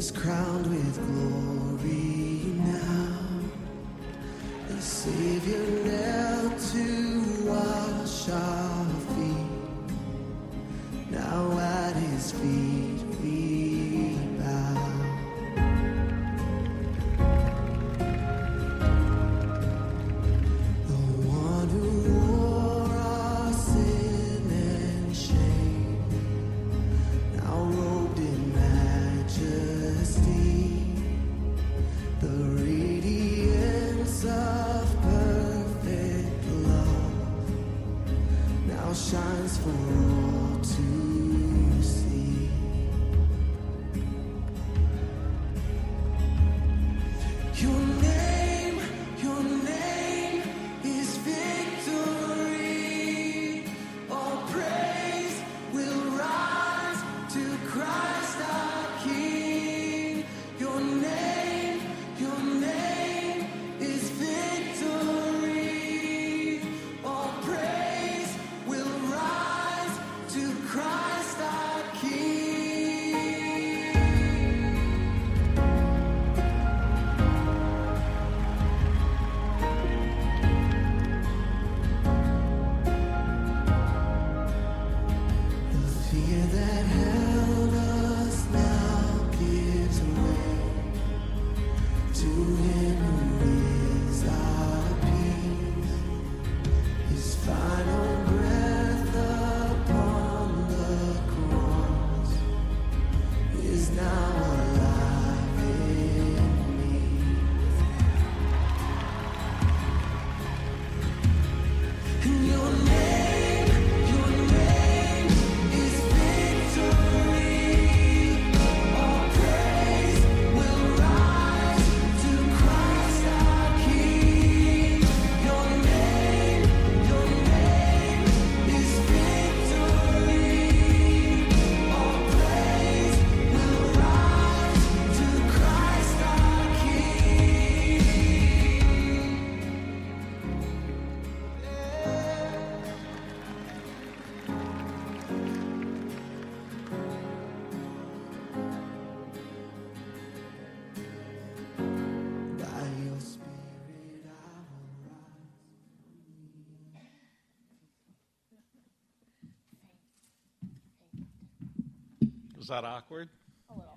is crowned with glory now. The Savior knelt to wash our feet. Now at his feet we bow. The one who wore our sin and shame, now robed in majesty, the radiance of perfect love now shines for all to see. Your name is victory. All praise will rise to Christ our King. Your name is victory. All praise will rise to Christ our King. The fear that held us now gives way to him who is our peace. His final breath upon the cross is now alive in me. And your name is victory. All praise will rise to Christ our King. Your name is victory. All praise will rise to Christ our King. By your Spirit I will rise. Was that awkward? A little.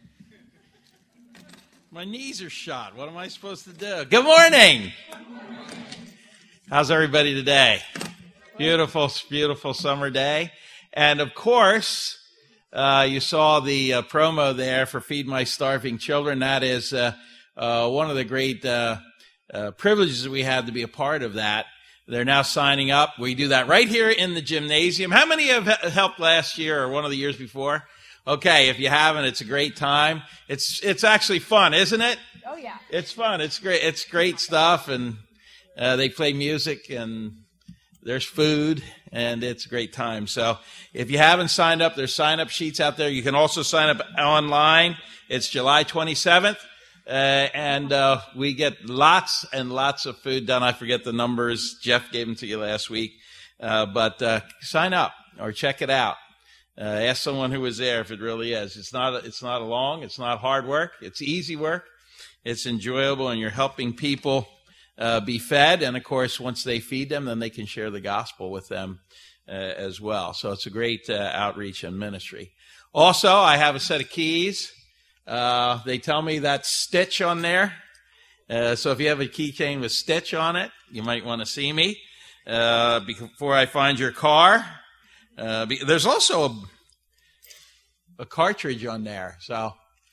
My knees are shot. What am I supposed to do? Good morning. How's everybody today? Beautiful, beautiful summer day. And of course, you saw the promo there for Feed My Starving Children. That is one of the great privileges we had to be a part of that. They're now signing up. We do that right here in the gymnasium. How many have helped last year or one of the years before? Okay, if you haven't, it's a great time. It's actually fun, isn't it? Oh, yeah. It's fun. It's great. It's great stuff, and they play music, and there's food, and it's a great time. So if you haven't signed up, there's sign-up sheets out there. You can also sign up online. It's July 27th, and we get lots and lots of food done. I forget the numbers. Jeff gave them to you last week. But sign up or check it out. Ask someone who was there if it really is. It's not long. It's not hard work. It's easy work. It's enjoyable, and you're helping people be fed. And, of course, once they feed them, then they can share the gospel with them as well. So it's a great outreach and ministry. Also, I have a set of keys. They tell me that's Stitch on there. So if you have a keychain with Stitch on it, you might want to see me before I find your car. There's also a cartridge on there. So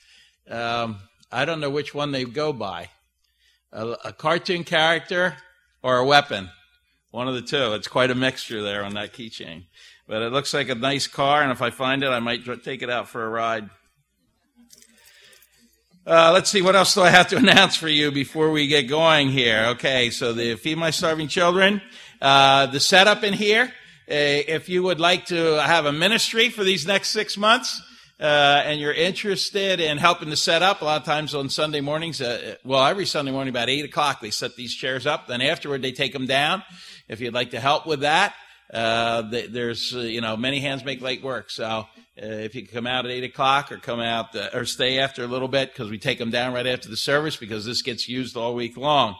I don't know which one they go by. A cartoon character or a weapon. One of the two. It's quite a mixture there on that keychain. But it looks like a nice car, and if I find it, I might take it out for a ride. Let's see, what else do I have to announce for you before we get going here? Okay, so the Feed My Starving Children, the setup in here. If you would like to have a ministry for these next 6 months, and you're interested in helping to set up, a lot of times on Sunday mornings, every Sunday morning about 8 o'clock, they set these chairs up. Then afterward, they take them down. If you'd like to help with that, there's, many hands make light work. So if you can come out at 8 o'clock or come out or stay after a little bit, because we take them down right after the service, because this gets used all week long.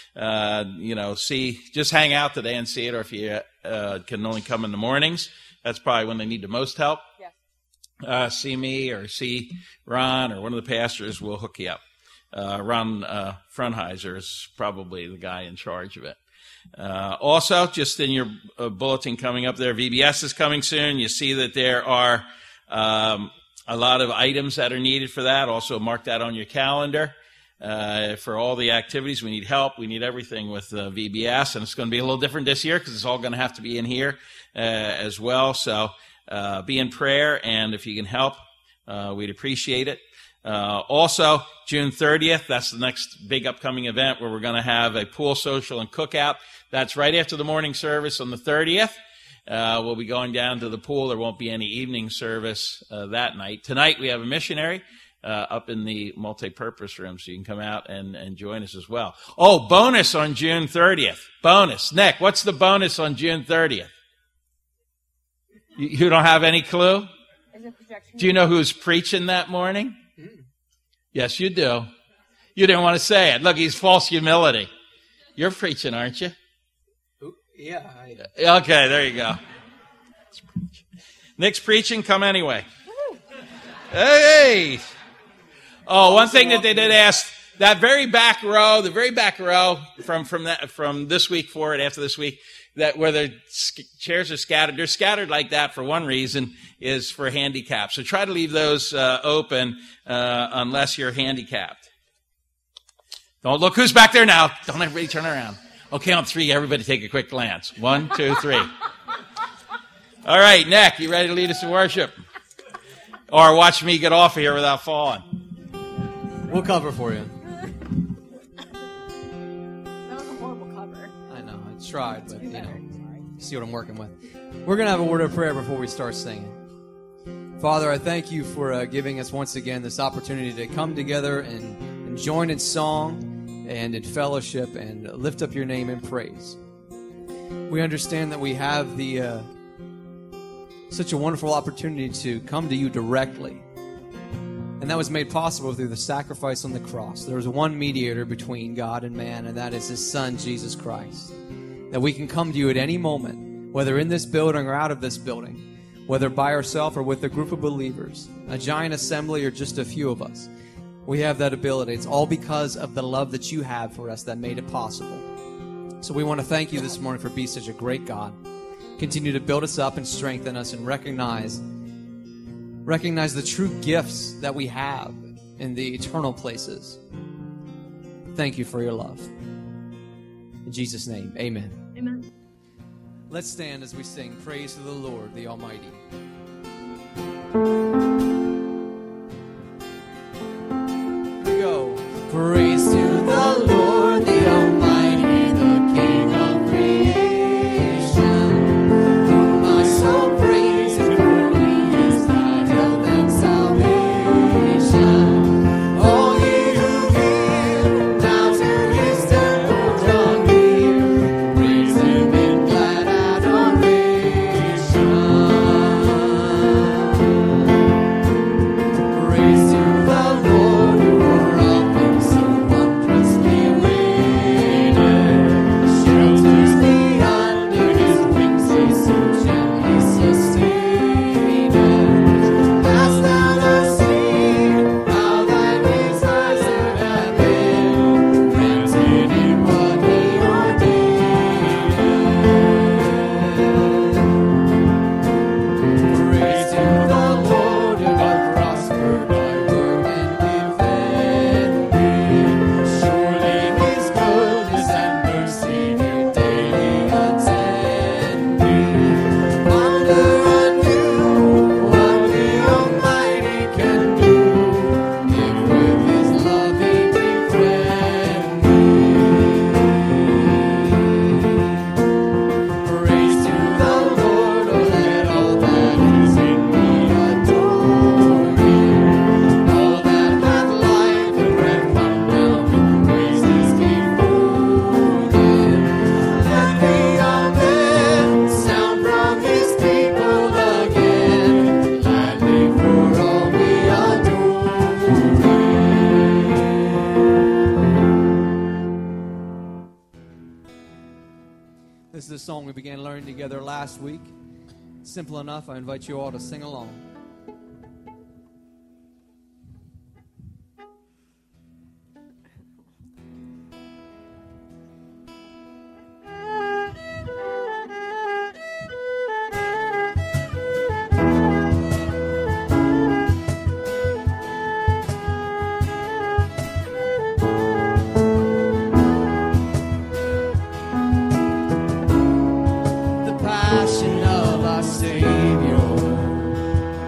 Just hang out today and see it, or if you can only come in the mornings, that's probably when they need the most help. Yes. See me or see Ron or one of the pastors, will hook you up. Ron Frunheiser is probably the guy in charge of it. Also, just in your bulletin coming up there, VBS is coming soon. You see that there are a lot of items that are needed for that. Also, mark that on your calendar. For all the activities, we need help. We need everything with VBS, and it's going to be a little different this year because it's all going to have to be in here as well. So be in prayer, and if you can help, we'd appreciate it. Also, June 30th, that's the next big upcoming event where we're going to have a pool social and cookout. That's right after the morning service on the 30th. We'll be going down to the pool. There won't be any evening service that night. Tonight, we have a missionary up in the multi-purpose room, so you can come out and join us as well. Oh, bonus on June 30th. Bonus. Nick, what's the bonus on June 30th? You don't have any clue? Do you know who's preaching that morning? Yes, you do. You didn't want to say it. Look, he's false humility. You're preaching, aren't you? Yeah. Okay, there you go. Nick's preaching. Come anyway. Hey! Oh, one thing that they did ask, that very back row, the very back row from this week forward, after this week, that where the chairs are scattered, they're scattered like that for one reason, is for handicaps. So try to leave those open unless you're handicapped. Don't look who's back there now. Don't everybody turn around. Okay, on 3, everybody take a quick glance. 1, 2, 3. All right, Nick, you ready to lead us in worship? Or watch me get off of here without falling? We'll cover for you. That was a horrible cover. I know, I tried, but you see what I'm working with. We're going to have a word of prayer before we start singing. Father, I thank you for giving us once again this opportunity to come together and join in song and in fellowship and lift up your name in praise. We understand that we have the such a wonderful opportunity to come to you directly. And that was made possible through the sacrifice on the cross. There was one mediator between God and man, and that is his Son, Jesus Christ. That we can come to you at any moment, whether in this building or out of this building, whether by ourselves or with a group of believers, a giant assembly or just a few of us. We have that ability. It's all because of the love that you have for us that made it possible. So we want to thank you this morning for being such a great God. Continue to build us up and strengthen us and recognize the true gifts that we have in the eternal places. Thank you for your love. In Jesus' name, amen. Amen. Let's stand as we sing praise to the Lord, the Almighty. Here we go. Praise to the Lord, the Almighty, the King of creation, whom my soul praises, for he is thy health and salvation. All ye who hear, now to his temple draw near, praise him in glad adoration. This is a song we began learning together last week. Simple enough. I invite you all to sing along. The passion of our Savior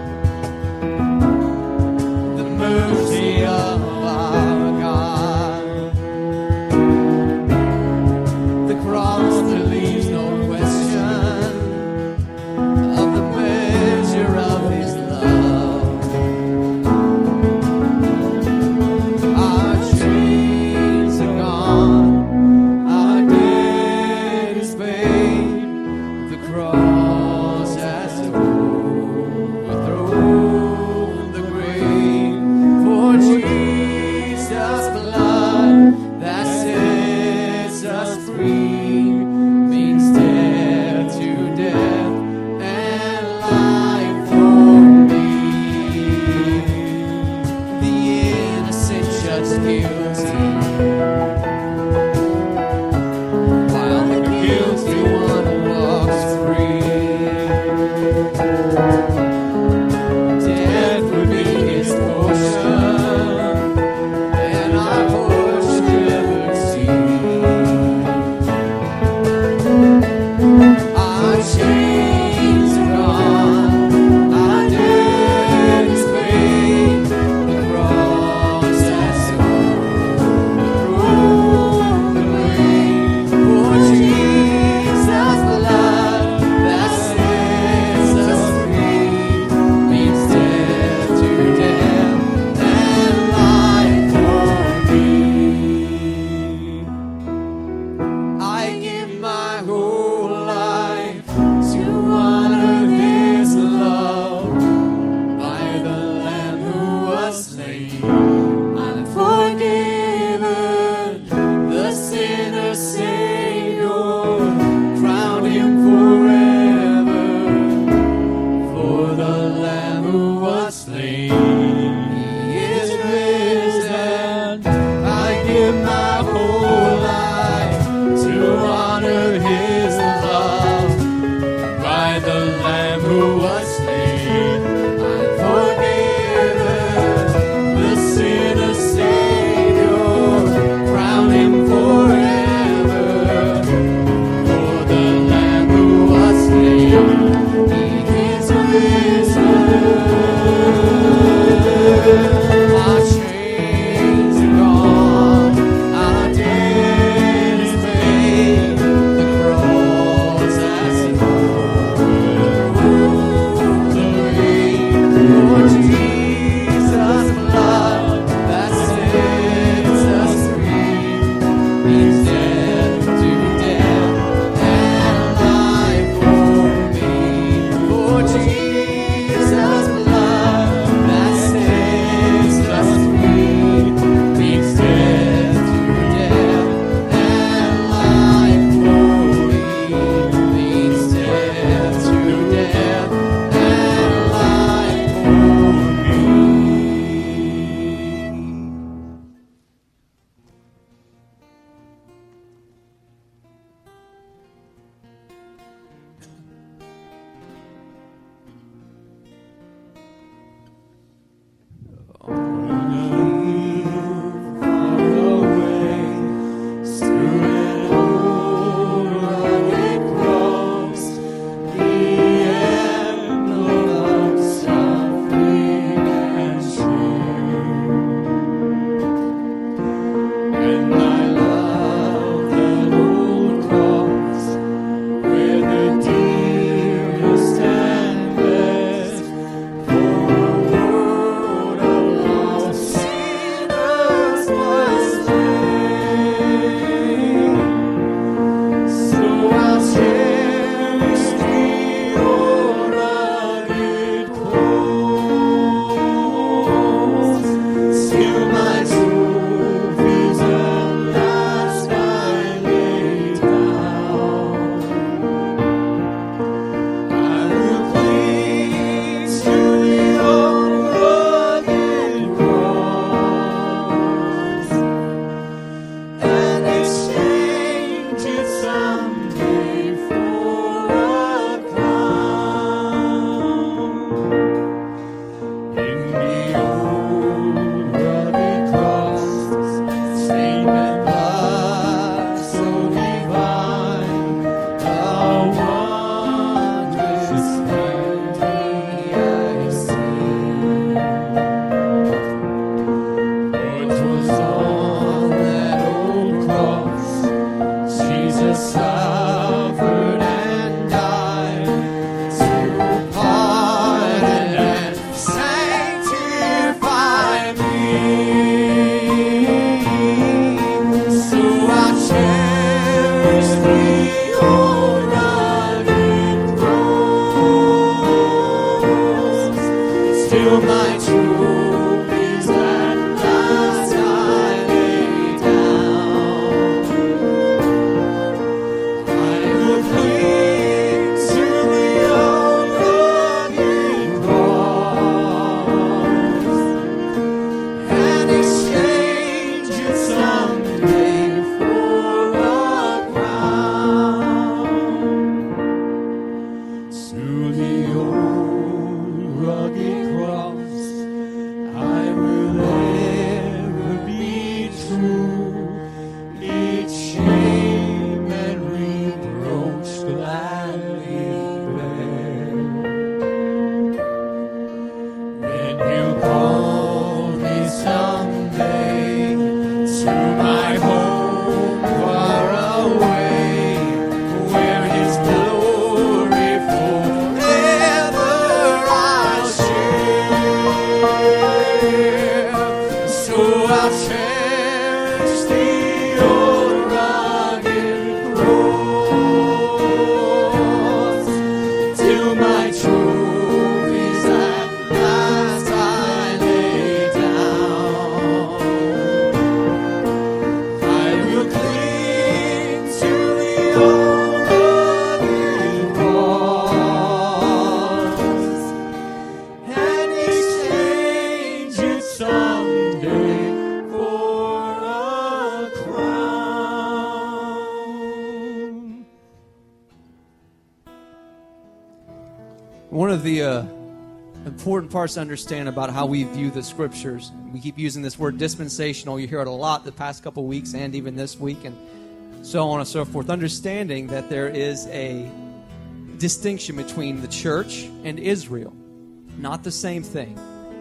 One of the important parts to understand about how we view the scriptures, we keep using this word dispensational. You hear it a lot the past couple of weeks and even this week and so on and so forth. Understanding that there is a distinction between the church and Israel. Not the same thing.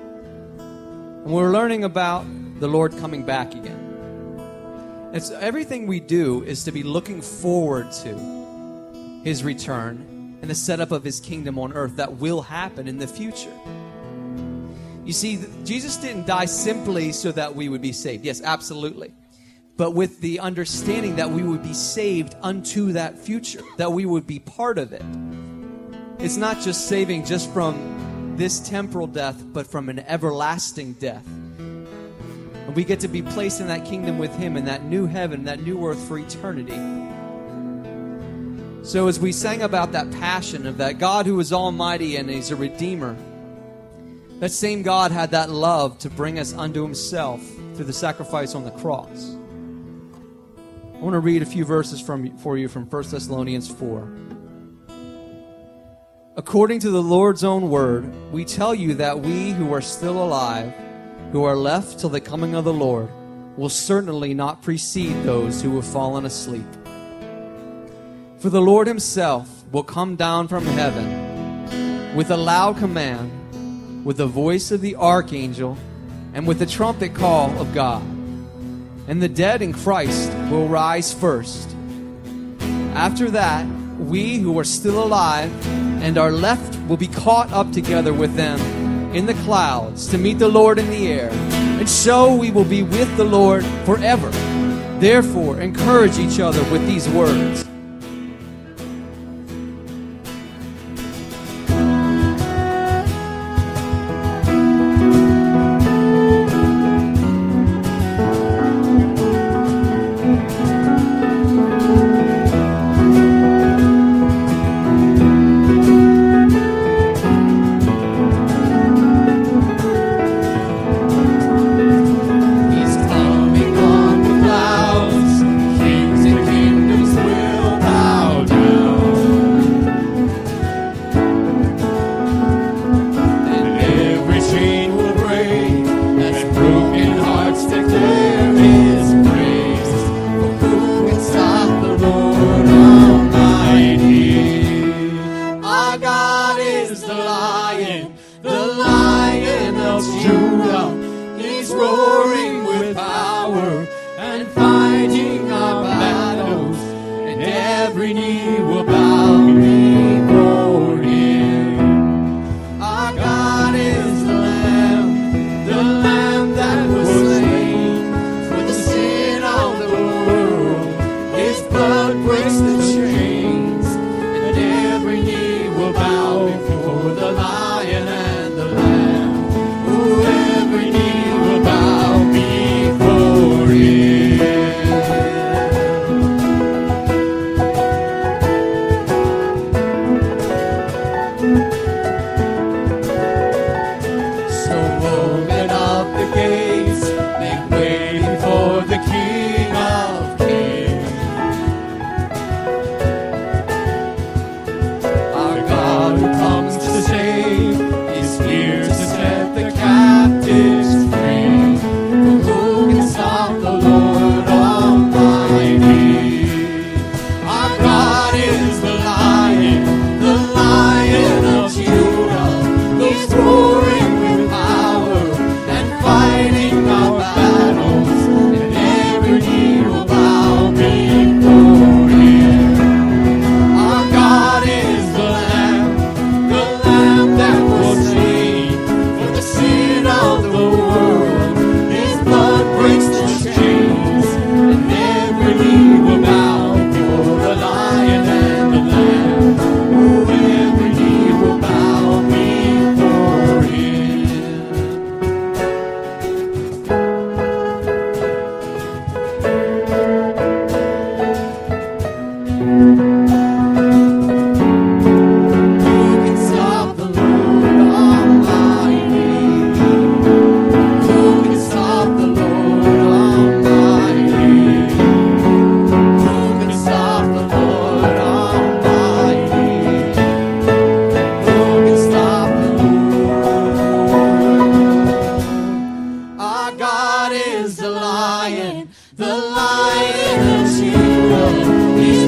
And we're learning about the Lord coming back again. It's everything we do is to be looking forward to His return and the setup of His kingdom on earth that will happen in the future. You see, Jesus didn't die simply so that we would be saved. Yes, absolutely. But with the understanding that we would be saved unto that future, that we would be part of it. It's not just saving just from this temporal death, but from an everlasting death. And we get to be placed in that kingdom with Him in that new heaven, that new earth for eternity. So as we sang about that passion of that God who is almighty and He's a redeemer, that same God had that love to bring us unto Himself through the sacrifice on the cross. I want to read a few verses for you from 1 Thessalonians 4. According to the Lord's own word, we tell you that we who are still alive, who are left till the coming of the Lord, will certainly not precede those who have fallen asleep. For the Lord Himself will come down from heaven with a loud command, with the voice of the archangel, and with the trumpet call of God. And the dead in Christ will rise first. After that, we who are still alive and are left will be caught up together with them in the clouds to meet the Lord in the air. And so we will be with the Lord forever. Therefore, encourage each other with these words. Oh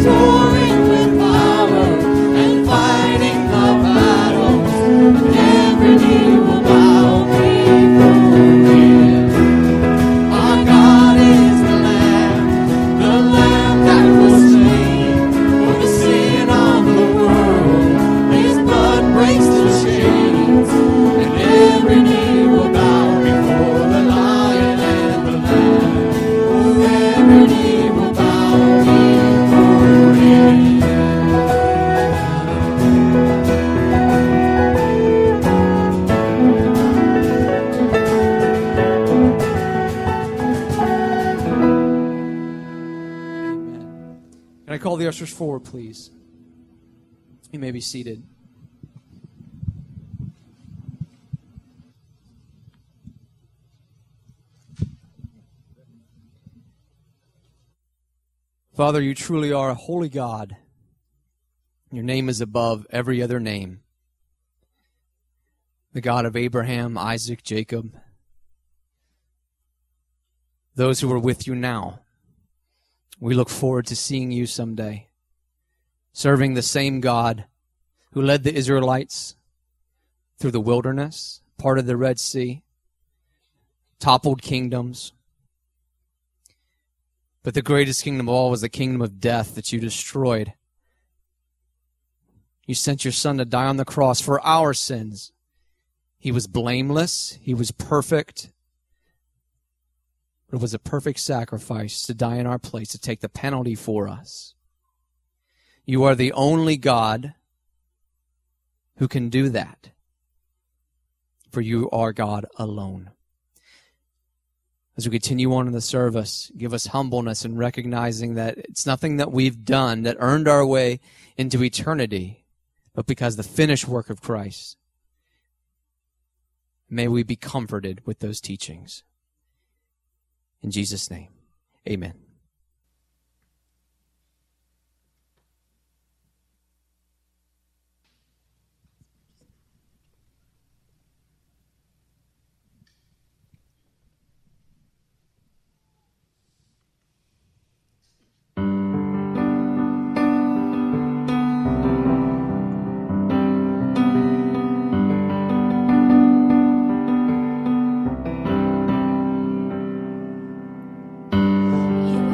roaring with power and fighting the battles. And every knee will bow before Him. Our God is the Lamb that was slain for the sin of the world. His blood breaks the chains, and every knee will bow before the Lion and the Lamb. Oh, every knee will bow before Him. Can I call the ushers forward, please? You may be seated. Father, you truly are a holy God. Your name is above every other name. The God of Abraham, Isaac, Jacob. Those who are with you now. We look forward to seeing you someday, serving the same God who led the Israelites through the wilderness, parted the Red Sea, toppled kingdoms. But the greatest kingdom of all was the kingdom of death that you destroyed. You sent your Son to die on the cross for our sins. He was blameless. He was perfect. But it was a perfect sacrifice to die in our place, to take the penalty for us. You are the only God who can do that, for you are God alone. As we continue on in the service, give us humbleness in recognizing that it's nothing that we've done that earned our way into eternity, but because the finished work of Christ. May we be comforted with those teachings. In Jesus' name, amen. You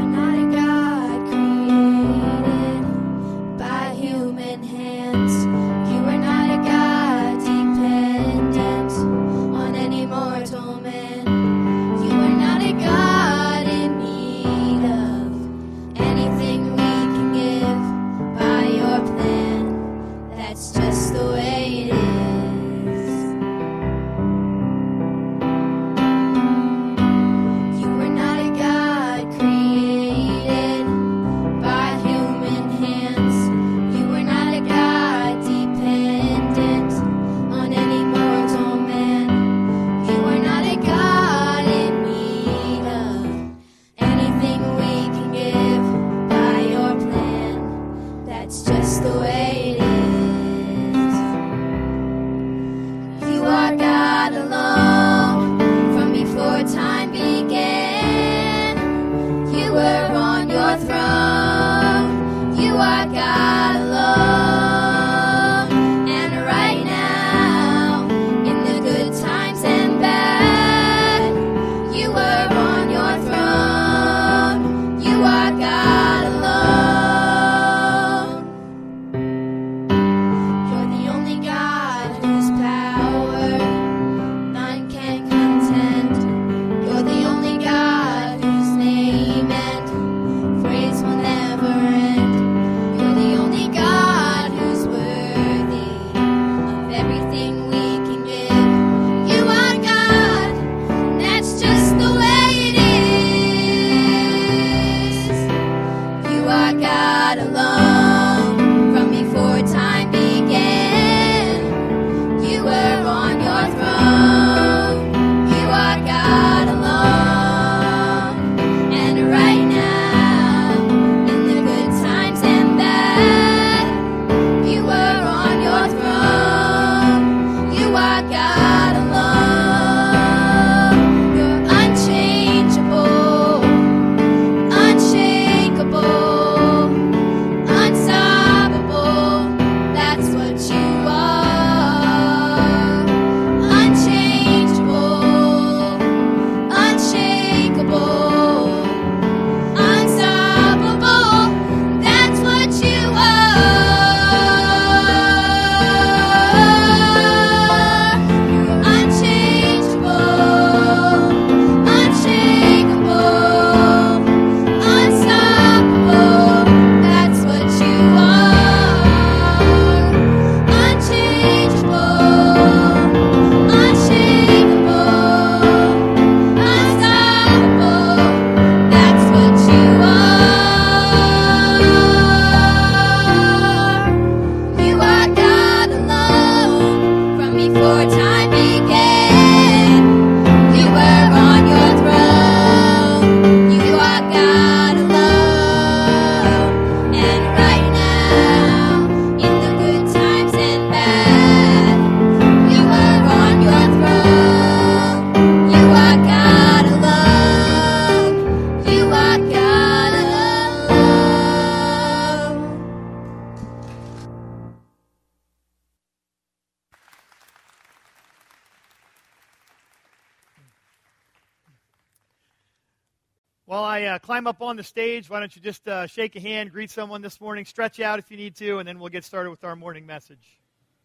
While I climb up on the stage, why don't you just shake a hand, greet someone this morning, stretch out if you need to, and then we'll get started with our morning message.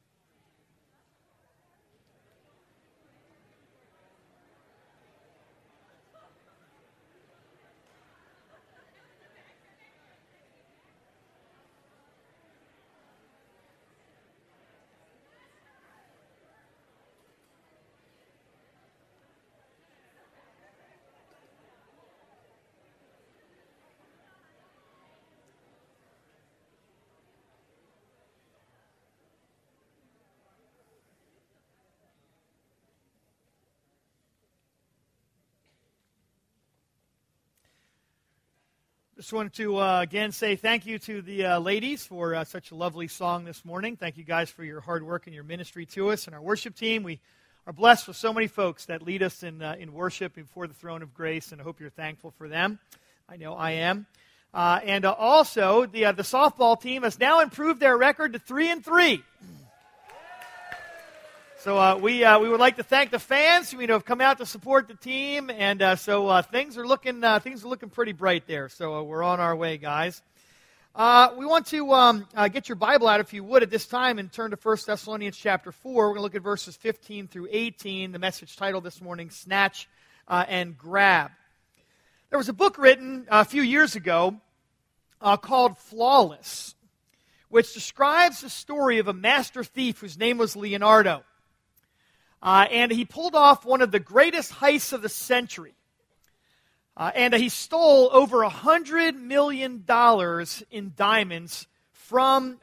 Just wanted to again say thank you to the ladies for such a lovely song this morning. Thank you guys for your hard work and your ministry to us and our worship team. We are blessed with so many folks that lead us in worship before the throne of grace, and I hope you're thankful for them. I know I am. And also, the softball team has now improved their record to 3-3. So we would like to thank the fans who have come out to support the team, and so things are looking pretty bright there. So we're on our way, guys. We want to get your Bible out, if you would, at this time, and turn to 1 Thessalonians chapter 4. We're going to look at verses 15 through 18. The message title this morning: Snatch and Grab. There was a book written a few years ago called Flawless, which describes the story of a master thief whose name was Leonardo. And he pulled off one of the greatest heists of the century. And he stole over $100 million in diamonds from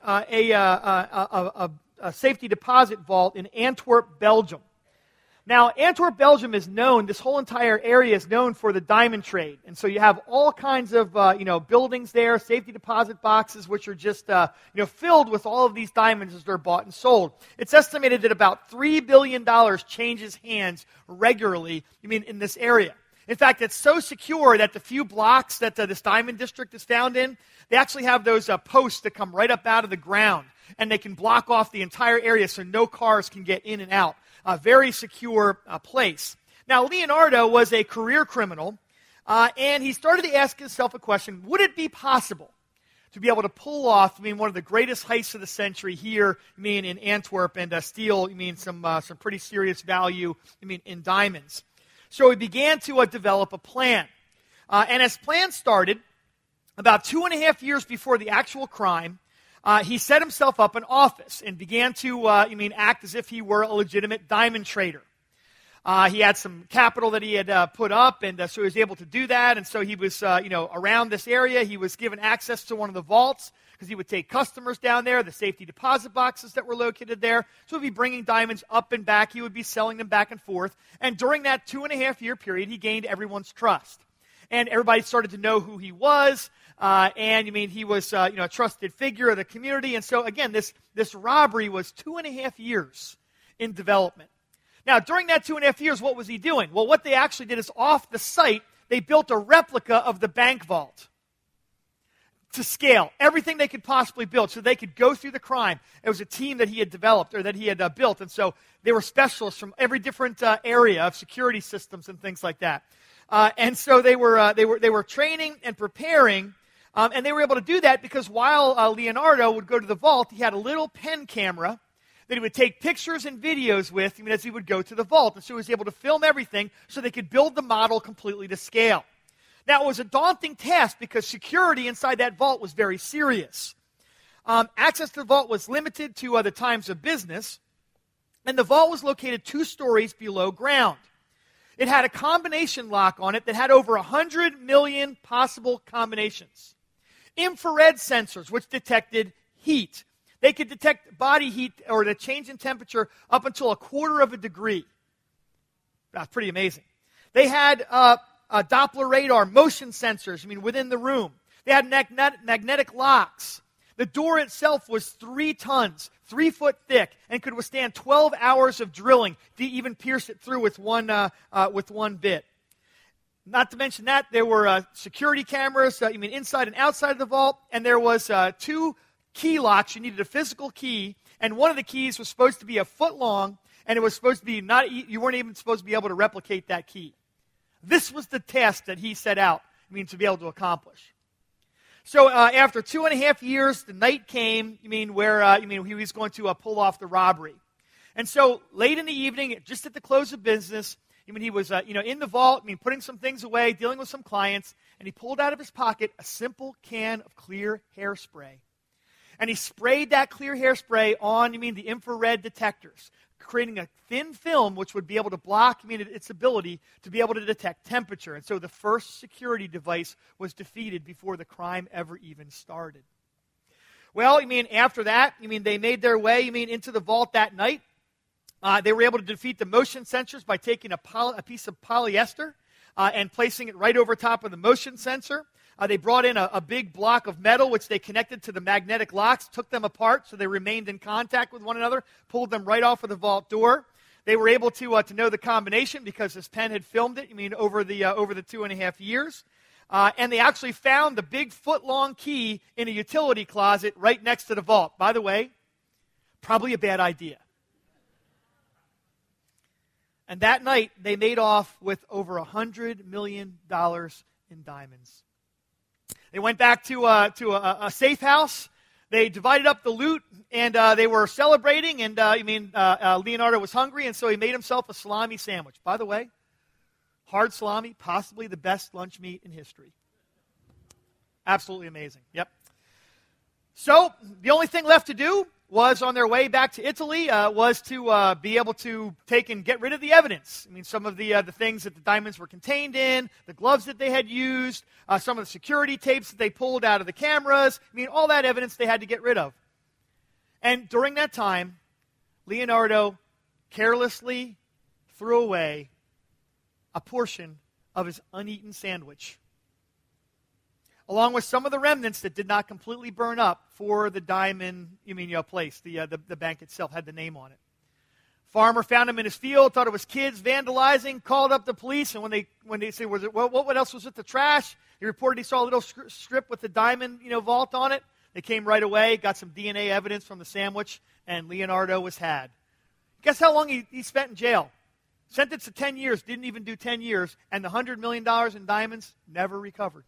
a safety deposit vault in Antwerp, Belgium. Now, Antwerp, Belgium is known, this whole entire area is known for the diamond trade. And so you have all kinds of, buildings there, safety deposit boxes, which are just, filled with all of these diamonds as they're bought and sold. It's estimated that about $3 billion changes hands regularly, in this area. In fact, it's so secure that the few blocks that this diamond district is found in, they actually have those posts that come right up out of the ground, and they can block off the entire area so no cars can get in and out. A very secure place. Now, Leonardo was a career criminal, and he started to ask himself a question: would it be possible to be able to pull off, one of the greatest heists of the century here, in Antwerp, and steal, some pretty serious value, in diamonds? So he began to develop a plan. And as plans started, about 2.5 years before the actual crime, he set himself up an office and began to, act as if he were a legitimate diamond trader. He had some capital that he had put up, and so he was able to do that. And so he was, around this area. He was given access to one of the vaults because he would take customers down there, the safety deposit boxes that were located there. So he'd be bringing diamonds up and back. He would be selling them back and forth. And during that 2.5-year period, he gained everyone's trust. And everybody started to know who he was. He was, a trusted figure of the community. And so, again, this robbery was 2.5 years in development. Now, during that 2.5 years, what was he doing? Well, what they actually did is, off the site, they built a replica of the bank vault to scale. Everything they could possibly build so they could go through the crime. It was a team that he had developed, or that he had built. And so they were specialists from every different area of security systems and things like that. And so they were training and preparing. And they were able to do that because while Leonardo would go to the vault, he had a little pen camera that he would take pictures and videos with as he would go to the vault. And so he was able to film everything so they could build the model completely to scale. Now, it was a daunting task because security inside that vault was very serious. Access to the vault was limited to the times of business, and the vault was located 2 stories below ground. It had a combination lock on it that had over 100 million possible combinations. Infrared sensors, which detected heat. They could detect body heat or the change in temperature up until 1/4 degree. That's pretty amazing. They had Doppler radar motion sensors, within the room. They had magnetic locks. The door itself was 3 tons, 3 foot thick, and could withstand 12 hours of drilling to even pierce it through with one bit. Not to mention that, there were security cameras, inside and outside of the vault, and there was 2 key locks. You needed a physical key, and one of the keys was supposed to be a foot long, and it was supposed to be you weren't even supposed to be able to replicate that key. This was the task that he set out, to be able to accomplish. So after 2.5 years, the night came, where he was going to pull off the robbery. And so late in the evening, just at the close of business, he was in the vault, putting some things away, dealing with some clients, and he pulled out of his pocket a simple can of clear hairspray. And he sprayed that clear hairspray on, the infrared detectors, creating a thin film which would be able to block, its ability to be able to detect temperature. And so the first security device was defeated before the crime ever even started. Well, after that, they made their way, into the vault that night. They were able to defeat the motion sensors by taking a piece of polyester and placing it right over top of the motion sensor. They brought in a big block of metal, which they connected to the magnetic locks, took them apart so they remained in contact with one another, pulled them right off of the vault door. They were able to know the combination because his pen had filmed it, over the 2.5 years. And they actually found the big foot-long key in a utility closet right next to the vault. By the way, probably a bad idea. And that night, they made off with over $100 million in diamonds. They went back to a safe house. They divided up the loot, and they were celebrating. And Leonardo was hungry, and so he made himself a salami sandwich. By the way, hard salami, possibly the best lunch meat in history. Absolutely amazing. Yep. So the only thing left to do was, on their way back to Italy, was to be able to take and get rid of the evidence. Some of the things that the diamonds were contained in, the gloves that they had used, some of the security tapes that they pulled out of the cameras. All that evidence they had to get rid of. And during that time, Leonardo carelessly threw away a portion of his uneaten sandwich, along with some of the remnants that did not completely burn up for the diamond, place. The bank itself had the name on it. Farmer found him in his field, thought it was kids vandalizing, called up the police, and when they said, what else was with the trash? He reported he saw a little strip with the diamond, vault on it. They came right away, got some DNA evidence from the sandwich, and Leonardo was had. Guess how long he spent in jail? Sentenced to 10 years, didn't even do 10 years, and the $100 million in diamonds never recovered.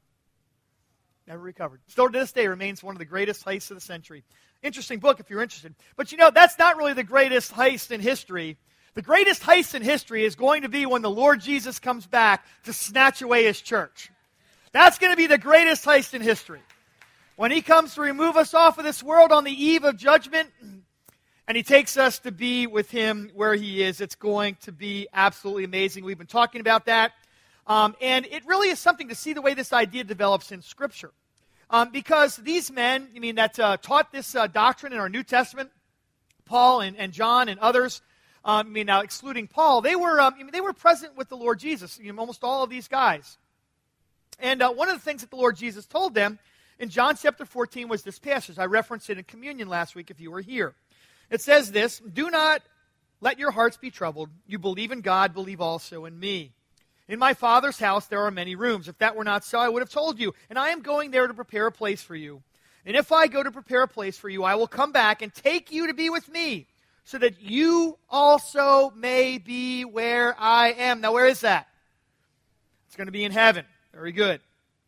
Never recovered. Still to this day remains one of the greatest heists of the century. Interesting book if you're interested. But that's not really the greatest heist in history. The greatest heist in history is going to be when the Lord Jesus comes back to snatch away his church. That's going to be the greatest heist in history. When he comes to remove us off of this world on the eve of judgment, and he takes us to be with him where he is, it's going to be absolutely amazing. We've been talking about that. And it really is something to see the way this idea develops in Scripture. Because these men, that taught this doctrine in our New Testament, Paul and John and others, now excluding Paul, they were present with the Lord Jesus, almost all of these guys. And one of the things that the Lord Jesus told them in John chapter 14 was this passage. I referenced it in communion last week if you were here. It says this, "Do not let your hearts be troubled. You believe in God, believe also in me. In my Father's house there are many rooms. If that were not so, I would have told you. And I am going there to prepare a place for you. And if I go to prepare a place for you, I will come back and take you to be with me, so that you also may be where I am." Now, where is that? It's going to be in heaven. Very good.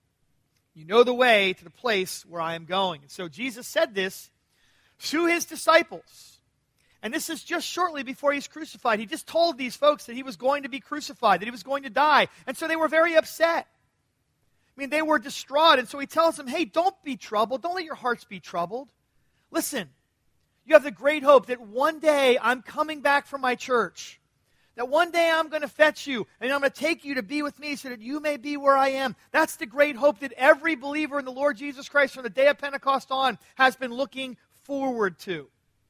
You know the way to the place where I am going. And so Jesus said this to his disciples. And this is just shortly before he's crucified. He just told these folks that he was going to be crucified, that he was going to die. And so they were very upset. They were distraught. And so he tells them, hey, don't be troubled. Don't let your hearts be troubled. Listen, you have the great hope that one day I'm coming back for my church. That one day I'm going to fetch you, and I'm going to take you to be with me so that you may be where I am. That's the great hope that every believer in the Lord Jesus Christ from the day of Pentecost on has been looking forward to.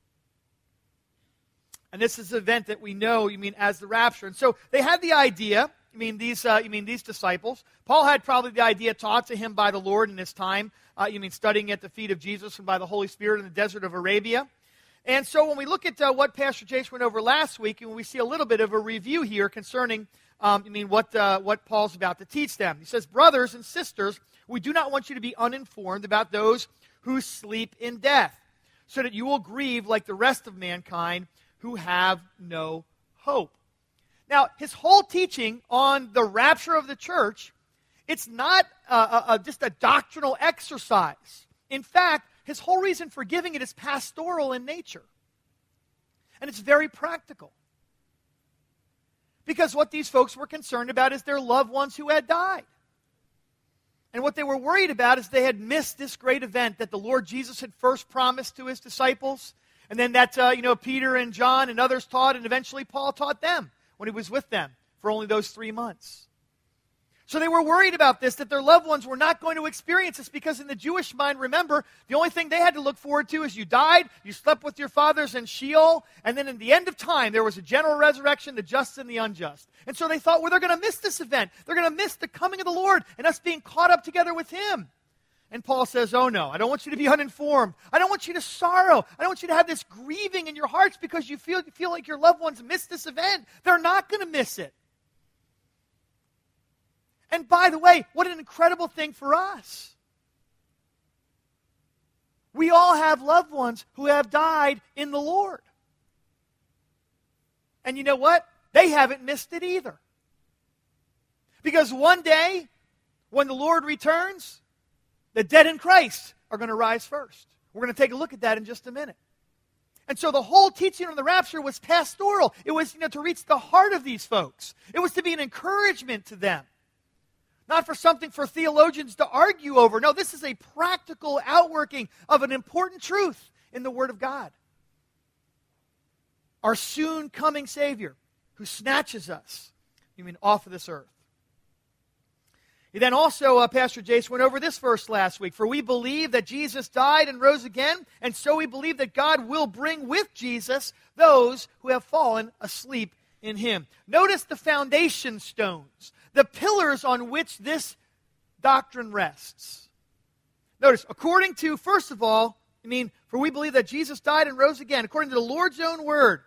And this is an event that we know, as the rapture. And so they had the idea, these disciples. Paul had probably the idea taught to him by the Lord in his time, studying at the feet of Jesus and by the Holy Spirit in the desert of Arabia. And so when we look at what Pastor Jace went over last week, and we see a little bit of a review here concerning, what Paul's about to teach them. He says, "Brothers and sisters, we do not want you to be uninformed about those who sleep in death, so that you will grieve like the rest of mankind who have no hope." Now, his whole teaching on the rapture of the church It's not just a doctrinal exercise. In fact, his whole reason for giving it is pastoral in nature. And it's very practical. Because what these folks were concerned about is their loved ones who had died. And what they were worried about is they had missed this great event that the Lord Jesus had first promised to his disciples, and then that Peter and John and others taught, and eventually Paul taught them when he was with them for only those 3 months. So they were worried about this, that their loved ones were not going to experience this, because in the Jewish mind, remember, the only thing they had to look forward to is you died, you slept with your fathers in Sheol, and then in the end of time, there was a general resurrection, the just and the unjust. And so they thought, well, they're going to miss this event. They're going to miss the coming of the Lord and us being caught up together with him. And Paul says, oh no, I don't want you to be uninformed. I don't want you to sorrow. I don't want you to have this grieving in your hearts because you feel like your loved ones missed this event. They're not going to miss it. And by the way, what an incredible thing for us. We all have loved ones who have died in the Lord. And you know what? They haven't missed it either. Because one day, when the Lord returns, the dead in Christ are going to rise first. We're going to take a look at that in just a minute. And so the whole teaching on the rapture was pastoral. It was to reach the heart of these folks. It was to be an encouragement to them. Not for something for theologians to argue over. No, this is a practical outworking of an important truth in the Word of God. Our soon coming Savior who snatches us, off of this earth. He then also, Pastor Jace went over this verse last week. For we believe that Jesus died and rose again, and so we believe that God will bring with Jesus those who have fallen asleep in him. Notice the foundation stones, the pillars on which this doctrine rests. Notice, according to, first of all, for we believe that Jesus died and rose again, according to the Lord's own word.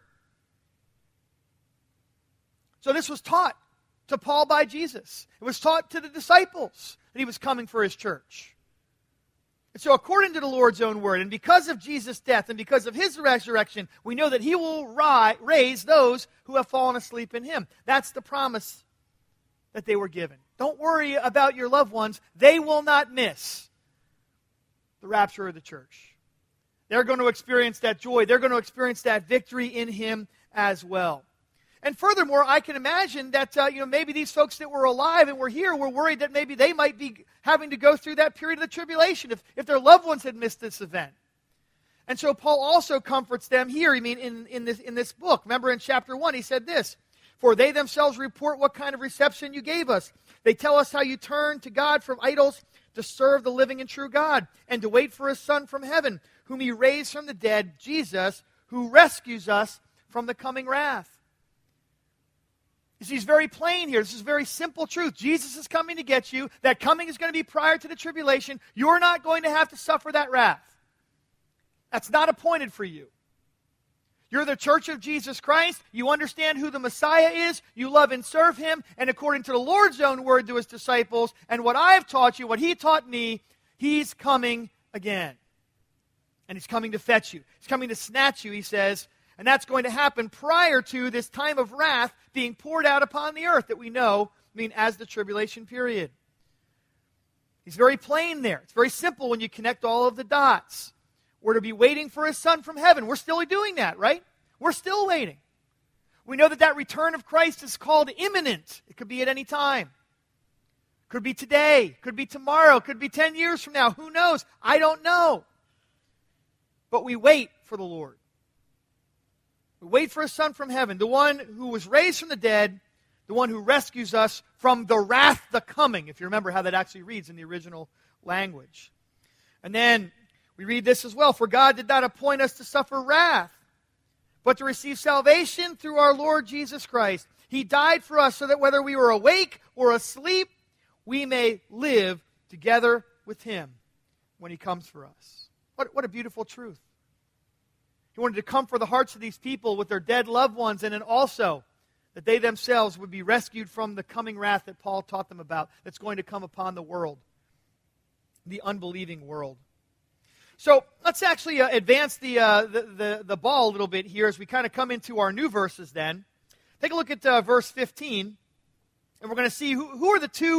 So this was taught to Paul by Jesus. It was taught to the disciples that he was coming for his church. And so according to the Lord's own word, and because of Jesus' death and because of his resurrection, we know that he will raise those who have fallen asleep in him. That's the promise that they were given. Don't worry about your loved ones. They will not miss the rapture of the church. They're going to experience that joy. They're going to experience that victory in him as well. And furthermore, I can imagine that maybe these folks that were alive and were here were worried that maybe they might be having to go through that period of the tribulation if their loved ones had missed this event. And so Paul also comforts them here. In this book. Remember in chapter 1, he said this: For they themselves report what kind of reception you gave us. They tell us how you turned to God from idols to serve the living and true God, and to wait for his Son from heaven, whom he raised from the dead, Jesus, who rescues us from the coming wrath. He's very plain here. This is very simple truth. Jesus is coming to get you. That coming is going to be prior to the tribulation. You're not going to have to suffer that wrath. That's not appointed for you. You're the church of Jesus Christ. You understand who the Messiah is. You love and serve him. And according to the Lord's own word to his disciples, and what I've taught you, what he taught me, he's coming again. And he's coming to fetch you. He's coming to snatch you, he says. And that's going to happen prior to this time of wrath being poured out upon the earth that we know, as the tribulation period. He's very plain there. It's very simple when you connect all of the dots. We're to be waiting for his Son from heaven. We're still doing that, right? We're still waiting. We know that return of Christ is called imminent. It could be at any time. Could be today. Could be tomorrow. Could be 10 years from now. Who knows? I don't know. But we wait for the Lord. We wait for his Son from heaven, the one who was raised from the dead, the one who rescues us from the wrath the coming, if you remember how that actually reads in the original language. And then we read this as well: For God did not appoint us to suffer wrath, but to receive salvation through our Lord Jesus Christ. He died for us so that whether we were awake or asleep, we may live together with him when he comes for us. What a beautiful truth. He wanted to comfort the hearts of these people with their dead loved ones, and then also that they themselves would be rescued from the coming wrath that Paul taught them about that's going to come upon the world, the unbelieving world. So let's actually advance the ball a little bit here as we kind of come into our new verses then. Take a look at verse 15, and we're going to see who are the two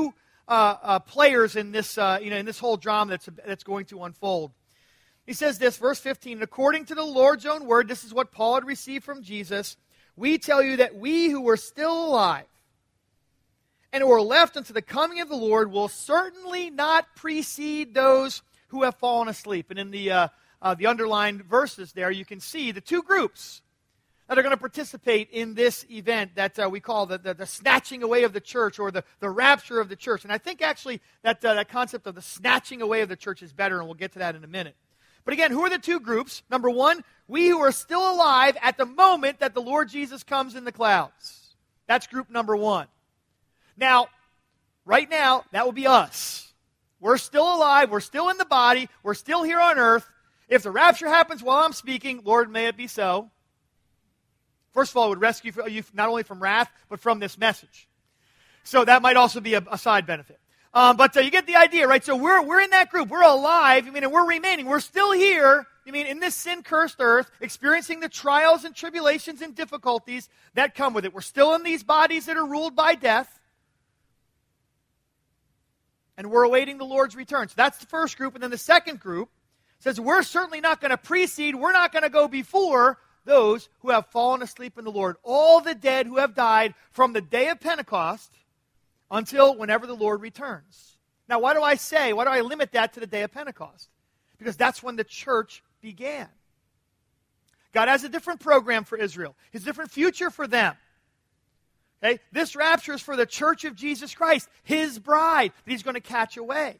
players in this, in this whole drama that's going to unfold. He says this, verse 15, according to the Lord's own word, this is what Paul had received from Jesus, we tell you that we who are still alive and who are left unto the coming of the Lord will certainly not precede those who have fallen asleep. And in the underlined verses there, you can see the two groups that are going to participate in this event that we call the snatching away of the church, or the rapture of the church. And I think actually that concept of the snatching away of the church is better, and we'll get to that in a minute. But again, who are the two groups? Number one, we who are still alive at the moment that the Lord Jesus comes in the clouds. That's group number one. Now, right now, that will be us. We're still alive. We're still in the body. We're still here on earth. If the rapture happens while I'm speaking, Lord, may it be so. First of all, it would rescue you not only from wrath, but from this message. So that might also be a side benefit. But you get the idea, right? So we're in that group. We're alive, and we're remaining. We're still here, in this sin-cursed earth, experiencing the trials and tribulations and difficulties that come with it. We're still in these bodies that are ruled by death, and we're awaiting the Lord's return. So that's the first group. And then the second group says we're certainly not going to precede, we're not going to go before those who have fallen asleep in the Lord. All the dead who have died from the day of Pentecost until whenever the Lord returns. Now, why do I limit that to the day of Pentecost? Because that's when the church began. God has a different program for Israel. His different future for them. Okay? This rapture is for the church of Jesus Christ, His bride, that He's going to catch away.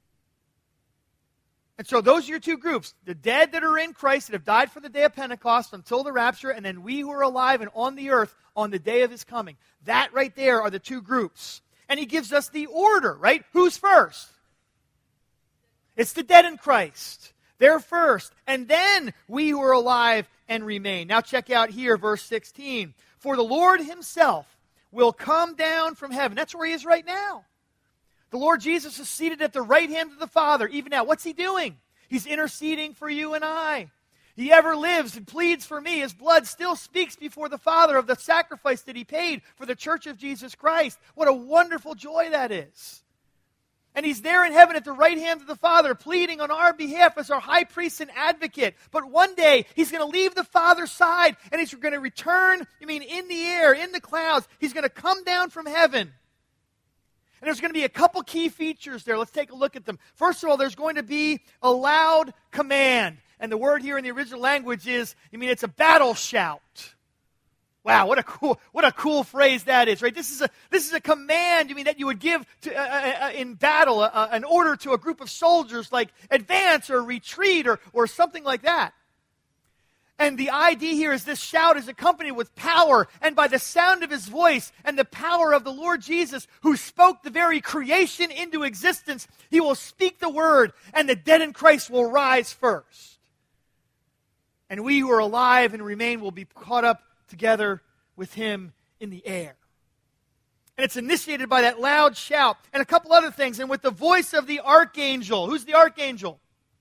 And so those are your two groups. The dead that are in Christ that have died for the day of Pentecost until the rapture, and then we who are alive and on the earth on the day of His coming. That right there are the two groups. And He gives us the order, right? Who's first? It's the dead in Christ. They're first. And then we who are alive and remain. Now check out here, verse 16. For the Lord Himself will come down from heaven. That's where He is right now. The Lord Jesus is seated at the right hand of the Father. Even now, what's He doing? He's interceding for you and I. He ever lives and pleads for me. His blood still speaks before the Father of the sacrifice that He paid for the church of Jesus Christ. What a wonderful joy that is. And He's there in heaven at the right hand of the Father, pleading on our behalf as our high priest and advocate. But one day, He's going to leave the Father's side, and He's going to return, in the air, in the clouds. He's going to come down from heaven. And there's going to be a couple key features there. Let's take a look at them. First of all, there's going to be a loud command. And the word here in the original language is, it's a battle shout. Wow, what a cool phrase that is, right? This is a command, that you would give to, in battle, an order to a group of soldiers, like advance or retreat or something like that. And the idea here is this shout is accompanied with power, and by the sound of His voice and the power of the Lord Jesus, who spoke the very creation into existence, He will speak the word, and the dead in Christ will rise first. And we who are alive and remain will be caught up together with Him in the air. And it's initiated by that loud shout, and a couple other things, and with the voice of the archangel. Who's the archangel?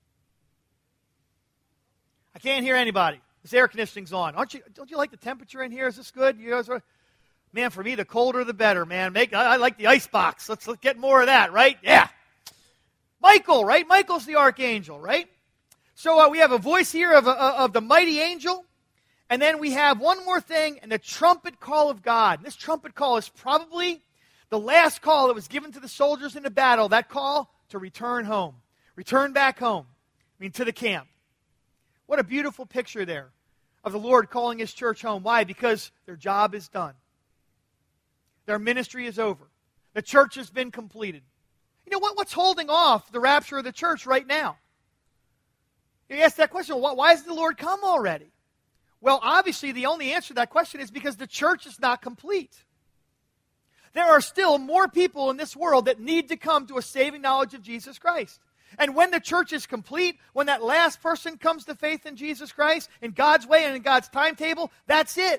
I can't hear anybody. This air conditioning's on. Don't you like the temperature in here? Is this good? You guys are, man, for me, the colder the better, man. I like the ice box. Let's get more of that, right? Yeah. Michael, right? Michael's the archangel, right? So we have a voice here of the mighty angel. And then we have one more thing, and the trumpet call of God. And this trumpet call is probably the last call that was given to the soldiers in the battle. That call to return home. Return back home. To the camp. What a beautiful picture there of the Lord calling His church home. Why? Because their job is done. Their ministry is over. The church has been completed. What's holding off the rapture of the church right now? You ask that question, why hasn't the Lord come already? Well, obviously the only answer to that question is because the church is not complete. There are still more people in this world that need to come to a saving knowledge of Jesus Christ. And when the church is complete, when that last person comes to faith in Jesus Christ, in God's way and in God's timetable, that's it.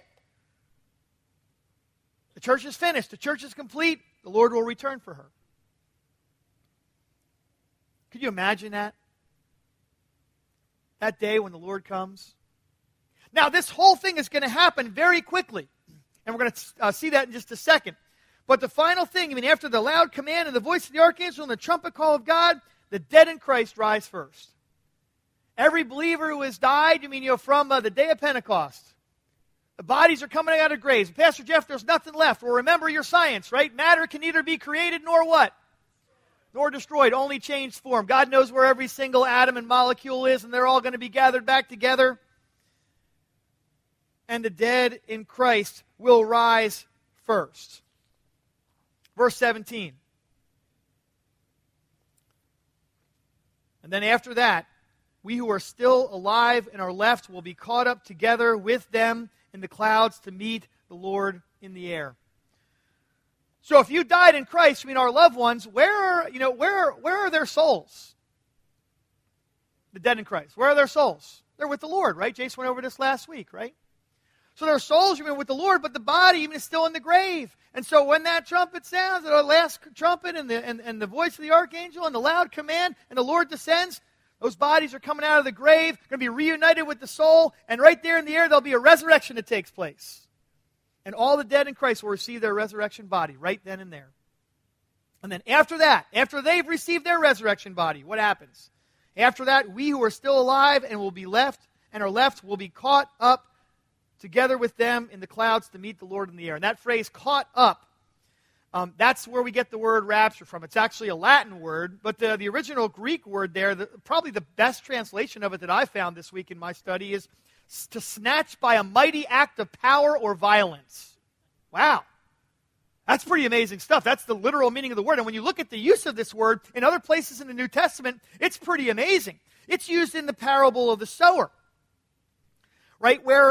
The church is finished. The church is complete. The Lord will return for her. Could you imagine that? That day when the Lord comes. Now, this whole thing is going to happen very quickly. And we're going to see that in just a second. But the final thing, after the loud command and the voice of the archangel and the trumpet call of God, the dead in Christ rise first. Every believer who has died, from the day of Pentecost, the bodies are coming out of graves. Pastor Jeff, there's nothing left. Well, remember your science, right? Matter can neither be created nor what? Nor destroyed, only changed form. God knows where every single atom and molecule is, and they're all going to be gathered back together. And the dead in Christ will rise first. Verse 17. And then after that, we who are still alive and are left will be caught up together with them in the clouds to meet the Lord in the air. So if you died in Christ, our loved ones, where are their souls? The dead in Christ. Where are their souls? They're with the Lord, right? Jason went over this last week, right? So their souls are with the Lord, but the body is still in the grave. And so when that trumpet sounds, the last trumpet and the voice of the archangel and the loud command, and the Lord descends, those bodies are coming out of the grave, going to be reunited with the soul, and right there in the air there'll be a resurrection that takes place. And all the dead in Christ will receive their resurrection body right then and there. And then after that, after they've received their resurrection body, what happens? After that, we who are still alive and will be left and are left will be caught up together with them in the clouds to meet the Lord in the air. And that phrase, caught up, that's where we get the word rapture from. It's actually a Latin word, but the original Greek word there, probably the best translation of it that I found this week in my study is to snatch by a mighty act of power or violence. Wow. That's pretty amazing stuff. That's the literal meaning of the word. And when you look at the use of this word in other places in the New Testament, it's pretty amazing. It's used in the parable of the sower. Right, where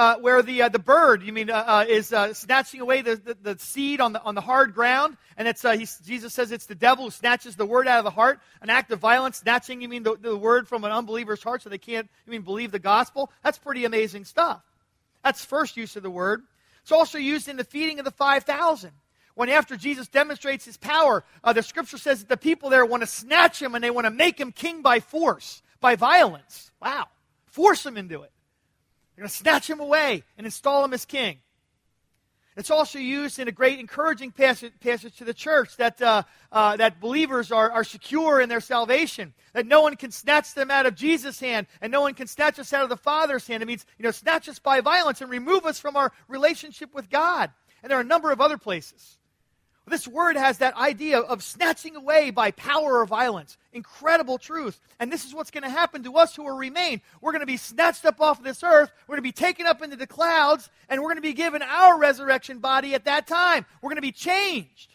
the bird, is snatching away the seed on the hard ground, and it's Jesus says it's the devil who snatches the word out of the heart, an act of violence, snatching the word from an unbeliever's heart, so they can't believe the gospel. That's pretty amazing stuff. That's first use of the word. It's also used in the feeding of the 5,000. When after Jesus demonstrates his power, the scripture says that the people there want to snatch him and they want to make him king by force, by violence. Wow, force him into it. They're going to snatch him away and install him as king. It's also used in a great encouraging passage to the church that believers are secure in their salvation, that no one can snatch them out of Jesus' hand, and no one can snatch us out of the Father's hand. It means, snatch us by violence and remove us from our relationship with God. And there are a number of other places. This word has that idea of snatching away by power or violence. Incredible truth. And this is what's going to happen to us who will remain. We're going to be snatched up off of this earth. We're going to be taken up into the clouds. And we're going to be given our resurrection body at that time. We're going to be changed.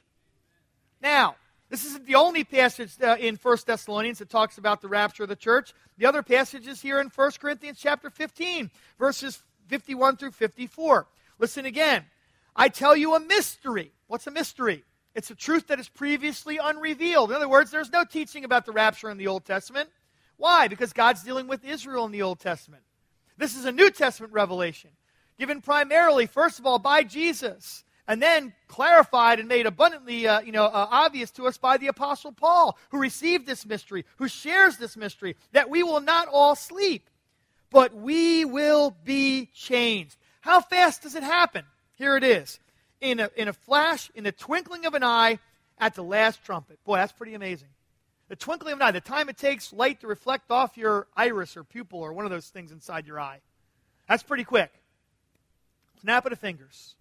Now, this isn't the only passage in 1 Thessalonians that talks about the rapture of the church. The other passage is here in 1 Corinthians chapter 15, verses 51 through 54. Listen again. I tell you a mystery. What's a mystery? It's a truth that is previously unrevealed. In other words, there's no teaching about the rapture in the Old Testament. Why? Because God's dealing with Israel in the Old Testament. This is a New Testament revelation, given primarily, first of all, by Jesus, and then clarified and made abundantly obvious to us by the Apostle Paul, who received this mystery, who shares this mystery, that we will not all sleep, but we will be changed. How fast does it happen? Here it is. In a flash, in the twinkling of an eye, at the last trumpet. Boy, that's pretty amazing. The twinkling of an eye, the time it takes light to reflect off your iris or pupil or one of those things inside your eye. That's pretty quick. Snap of the fingers.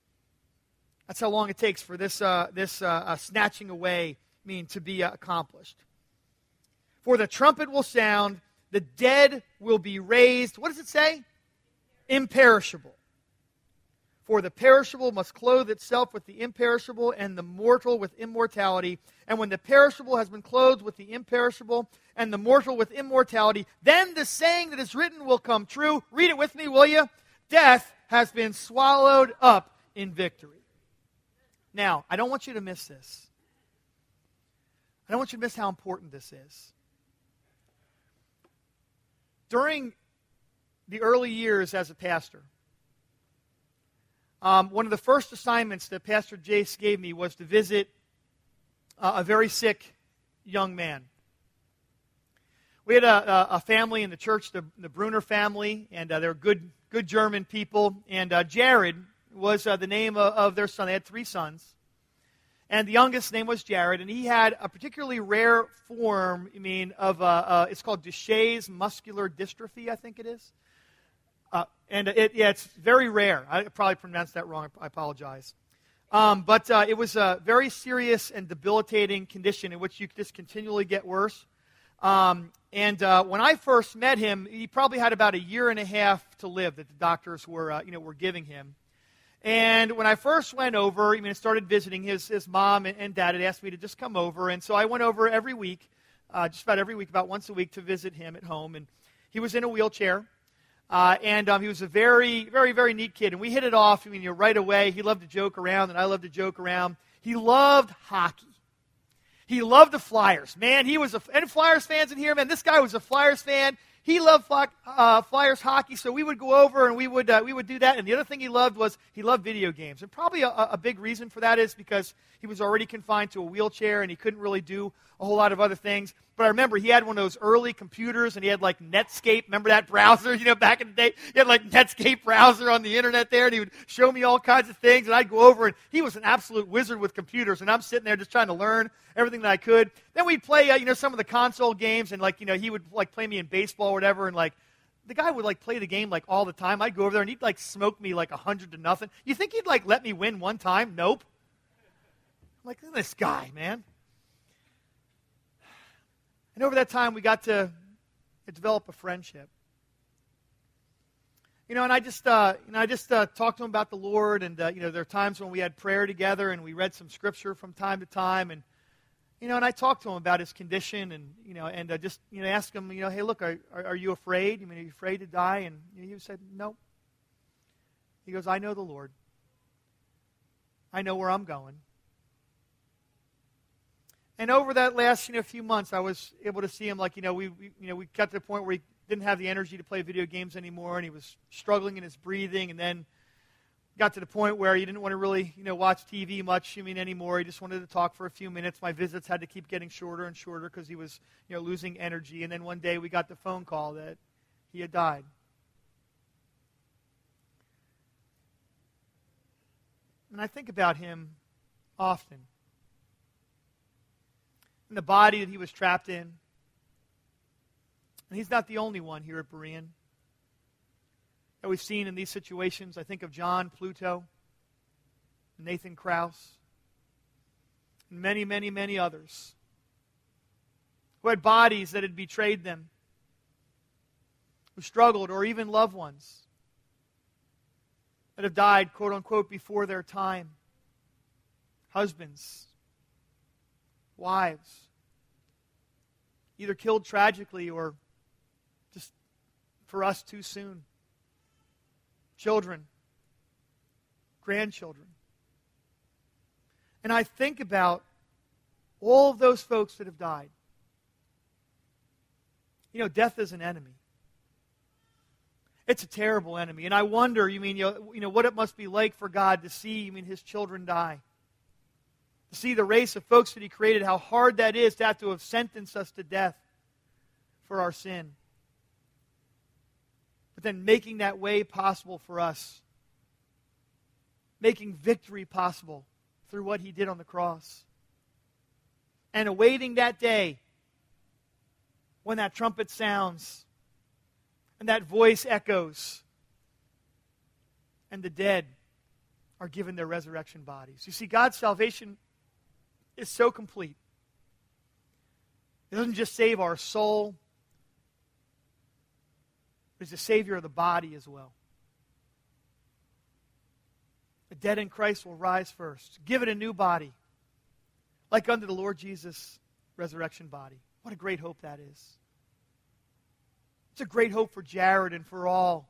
That's how long it takes for this snatching away to be accomplished. For the trumpet will sound, the dead will be raised. What does it say? Imperishable. For the perishable must clothe itself with the imperishable, and the mortal with immortality. And when the perishable has been clothed with the imperishable, and the mortal with immortality, then the saying that is written will come true. Read it with me, will you? Death has been swallowed up in victory. Now, I don't want you to miss this. I don't want you to miss how important this is. During the early years as a pastor, one of the first assignments that Pastor Jace gave me was to visit a very sick young man. We had a family in the church, the Bruner family, and they're good German people. And Jared was the name of their son. They had 3 sons. And the youngest name was Jared, and he had a particularly rare form, of it's called Duchenne's muscular dystrophy, I think it is. It's very rare. I probably pronounced that wrong. I apologize. But it was a very serious and debilitating condition in which you just continually get worse. When I first met him, he probably had about a year and a half to live that the doctors were giving him. And when I first went over, started visiting, his mom and dad had asked me to just come over. And so I went over every week, just about every week, about once a week, to visit him at home. And he was in a wheelchair. He was a very, very, very neat kid. And we hit it off, right away. He loved to joke around, and I loved to joke around. He loved hockey. He loved the Flyers. Man, he was any Flyers fans in here? Man, this guy was a Flyers fan. He loved Flyers hockey, so we would go over and we would do that. And the other thing he loved was he loved video games. And probably a big reason for that is because he was already confined to a wheelchair and he couldn't really do a whole lot of other things. But I remember he had one of those early computers and he had like Netscape. Remember that browser? Back in the day, he had like Netscape browser on the internet there, and he would show me all kinds of things. And I'd go over, and he was an absolute wizard with computers. And I'm sitting there just trying to learn everything that I could. Then we'd play, some of the console games, and he would play me in baseball or whatever, and the guy would play the game all the time. I'd go over there and he'd smoke me 100-0. You think he'd let me win one time? Nope. I'm look at this guy, man. And over that time, we got to develop a friendship. And I just talked to him about the Lord, and there are times when we had prayer together, and we read some scripture from time to time, and and I talked to him about his condition, and just asked him, hey, look, are you afraid? Are you afraid to die? And he said, no. He goes, I know the Lord. I know where I'm going. And over that last few months, I was able to see him we got to the point where he didn't have the energy to play video games anymore, and he was struggling in his breathing, and then got to the point where he didn't want to really watch TV much anymore. He just wanted to talk for a few minutes. My visits had to keep getting shorter and shorter because he was losing energy. And then one day we got the phone call that he had died. And I think about him often. And the body that he was trapped in. And he's not the only one here at Berean that we've seen in these situations. I think of John Pluto, Nathan Krause, and many, many, many others who had bodies that had betrayed them, who struggled, or even loved ones that have died, quote unquote, before their time. Husbands, wives, either killed tragically or just for us too soon. Children, grandchildren. And I think about all of those folks that have died. Death is an enemy. It's a terrible enemy. And I wonder, what it must be like for God to see, his children die. To see the race of folks that he created, how hard that is to have sentenced us to death for our sin. But then making that way possible for us. Making victory possible through what he did on the cross. And awaiting that day when that trumpet sounds and that voice echoes and the dead are given their resurrection bodies. You see, God's salvation is so complete. It doesn't just save our soul, but He's the Savior of the body as well. The dead in Christ will rise first. Give it a new body, like unto the Lord Jesus' resurrection body. What a great hope that is. It's a great hope for Jared and for all.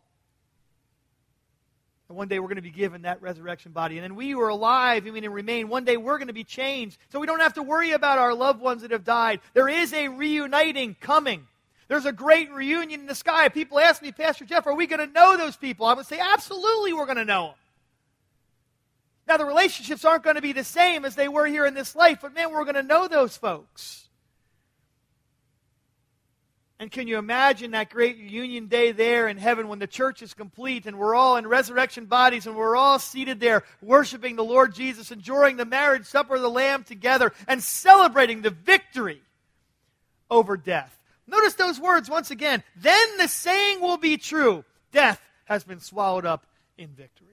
And one day we're going to be given that resurrection body. And then we who are alive, and remain, one day we're going to be changed. So we don't have to worry about our loved ones that have died. There is a reuniting coming. There's a great reunion in the sky. People ask me, Pastor Jeff, are we going to know those people? I would say, absolutely we're going to know them. Now, the relationships aren't going to be the same as they were here in this life, but man, we're going to know those folks. And can you imagine that great reunion day there in heaven when the church is complete and we're all in resurrection bodies and we're all seated there worshiping the Lord Jesus, enjoying the marriage supper of the Lamb together and celebrating the victory over death. Notice those words once again. Then the saying will be true. Death has been swallowed up in victory.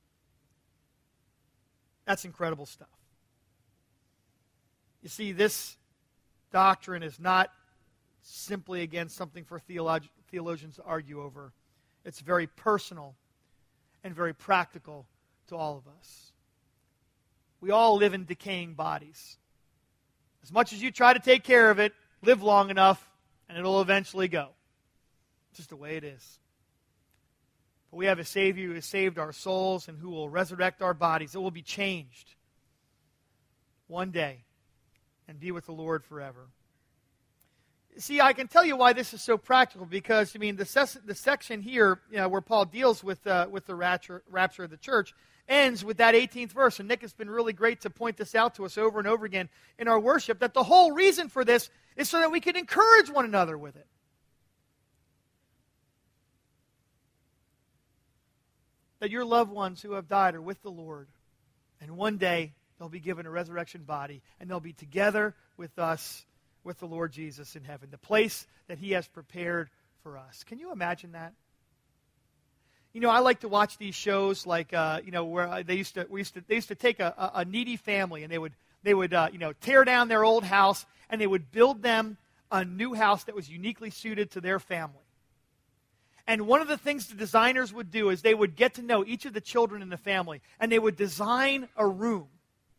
That's incredible stuff. You see, this doctrine is not simply, again, something for theologians to argue over. It's very personal and very practical to all of us. We all live in decaying bodies. As much as you try to take care of it, live long enough, and it'll eventually go. It's just the way it is. But we have a Savior who has saved our souls and who will resurrect our bodies. It will be changed one day and be with the Lord forever. See, I can tell you why this is so practical because, the section here where Paul deals with the rapture of the church ends with that 18th verse. And Nick has been really great to point this out to us over and over again in our worship, that the whole reason for this is so that we can encourage one another with it. That your loved ones who have died are with the Lord, and one day they'll be given a resurrection body, and they'll be together with us, with the Lord Jesus in heaven, the place that He has prepared for us. Can you imagine that? I like to watch these shows like where they used to take a needy family and they would tear down their old house and they would build them a new house that was uniquely suited to their family. And one of the things the designers would do is they would get to know each of the children in the family and they would design a room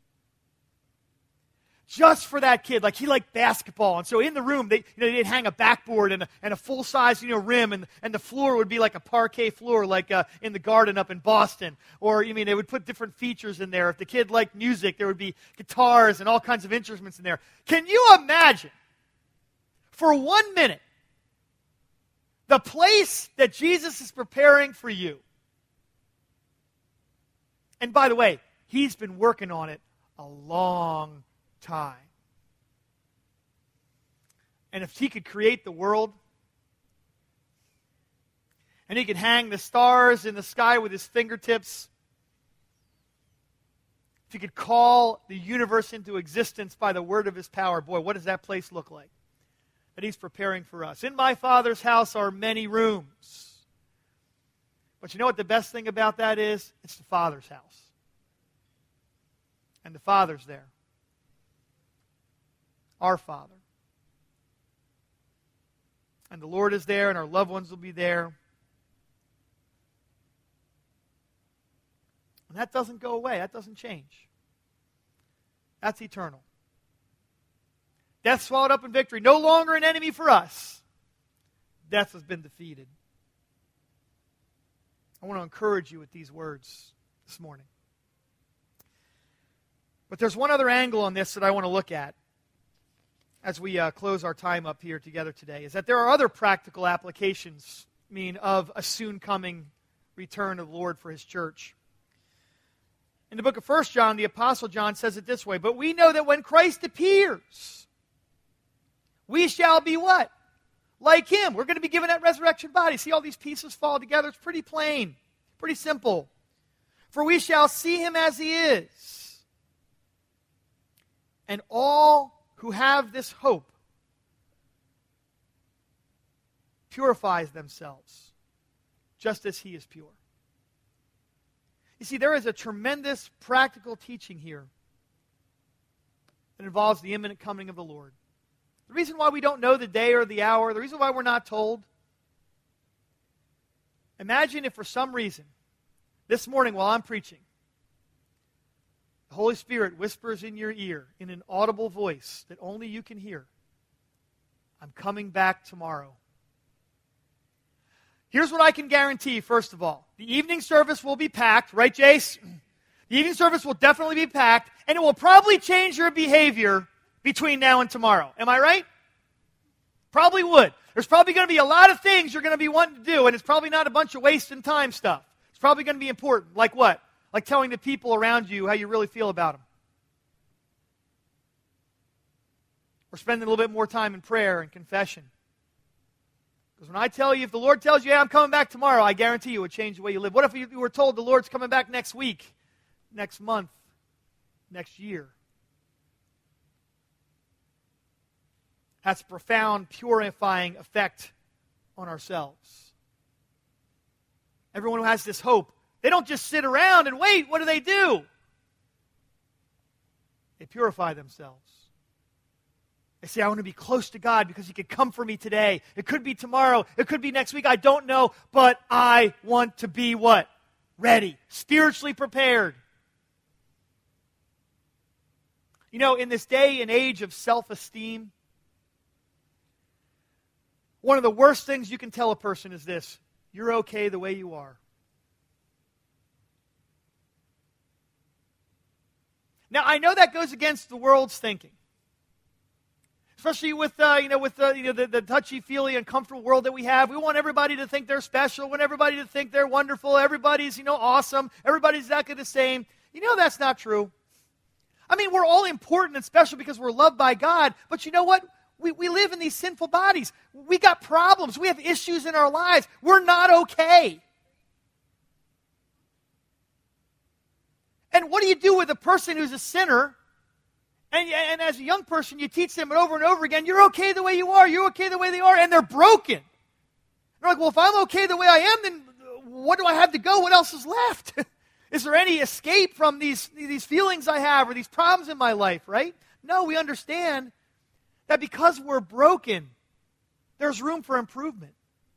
just for that kid. Like, he liked basketball. And so in the room, they'd hang a backboard and a full-size rim, and the floor would be like a parquet floor, like in the Garden up in Boston. Or, they would put different features in there. If the kid liked music, there would be guitars and all kinds of instruments in there. Can you imagine, for 1 minute, the place that Jesus is preparing for you? And by the way, He's been working on it a long time. And if He could create the world, and He could hang the stars in the sky with His fingertips, if He could call the universe into existence by the word of His power, boy, what does that place look like that He's preparing for us? In my Father's house are many rooms. But you know what the best thing about that is? It's the Father's house. And the Father's there. Our Father. And the Lord is there, and our loved ones will be there. And that doesn't go away. That doesn't change. That's eternal. Death swallowed up in victory. No longer an enemy for us. Death has been defeated. I want to encourage you with these words this morning. But there's one other angle on this that I want to look at as we close our time up here together today, is that there are other practical applications, of a soon coming return of the Lord for His church. In the book of 1 John, the Apostle John says it this way: but we know that when Christ appears, we shall be what? Like Him. We're going to be given that resurrection body. See all these pieces fall together? It's pretty plain, pretty simple. For we shall see Him as He is. And all who have this hope purifies themselves just as He is pure. You see, there is a tremendous practical teaching here that involves the imminent coming of the Lord. The reason why we don't know the day or the hour, the reason why we're not told, imagine if for some reason, this morning while I'm preaching, the Holy Spirit whispers in your ear in an audible voice that only you can hear, I'm coming back tomorrow. Here's what I can guarantee, first of all. The evening service will be packed, right, Jace? The evening service will definitely be packed, and it will probably change your behavior between now and tomorrow. Am I right? Probably would. There's probably going to be a lot of things you're going to be wanting to do, and it's probably not a bunch of wasting time stuff. It's probably going to be important. Like what? Like telling the people around you how you really feel about them. Or spending a little bit more time in prayer and confession. Because when I tell you, if the Lord tells you, hey, I'm coming back tomorrow, I guarantee you it would change the way you live. What if you were told the Lord's coming back next week, next month, next year? Has a profound, purifying effect on ourselves. Everyone who has this hope, they don't just sit around and wait. What do? They purify themselves. They say, I want to be close to God because He could come for me today. It could be tomorrow. It could be next week. I don't know. But I want to be what? Ready. Spiritually prepared. You know, in this day and age of self-esteem, one of the worst things you can tell a person is this: you're okay the way you are. Now, I know that goes against the world's thinking, especially with the touchy-feely, uncomfortable world that we have. We want everybody to think they're special. We want everybody to think they're wonderful. Everybody's awesome. Everybody's exactly the same. You know that's not true. I mean, we're all important and special because we're loved by God. But you know what? We live in these sinful bodies. We got problems. We have issues in our lives. We're not okay. And what do you do with a person who's a sinner? And as a young person, you teach them over and over again, you're okay the way you are. You're okay the way they are. And they're broken. They're like, well, if I'm okay the way I am, then what do I have to go? What else is left? Is there any escape from these feelings I have or these problems in my life, right? No, we understand that because we're broken, there's room for improvement.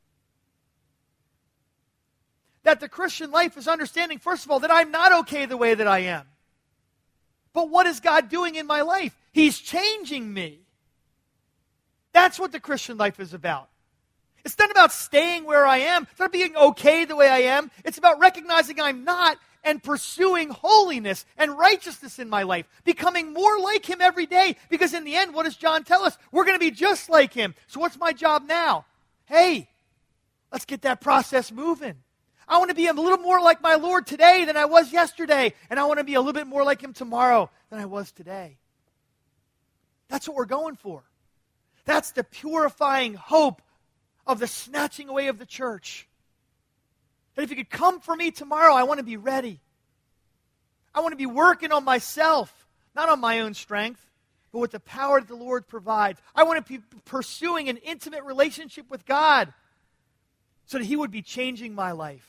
That the Christian life is understanding, first of all, that I'm not okay the way that I am. But what is God doing in my life? He's changing me. That's what the Christian life is about. It's not about staying where I am. It's not being okay the way I am. It's about recognizing I'm not and pursuing holiness and righteousness in my life, becoming more like Him every day. Because in the end, what does John tell us? We're going to be just like Him. So what's my job now? Hey, let's get that process moving. I want to be a little more like my Lord today than I was yesterday. And I want to be a little bit more like Him tomorrow than I was today. That's what we're going for. That's the purifying hope of the snatching away of the church. That if you could come for me tomorrow, I want to be ready. I want to be working on myself, not on my own strength, but with the power that the Lord provides. I want to be pursuing an intimate relationship with God so that He would be changing my life.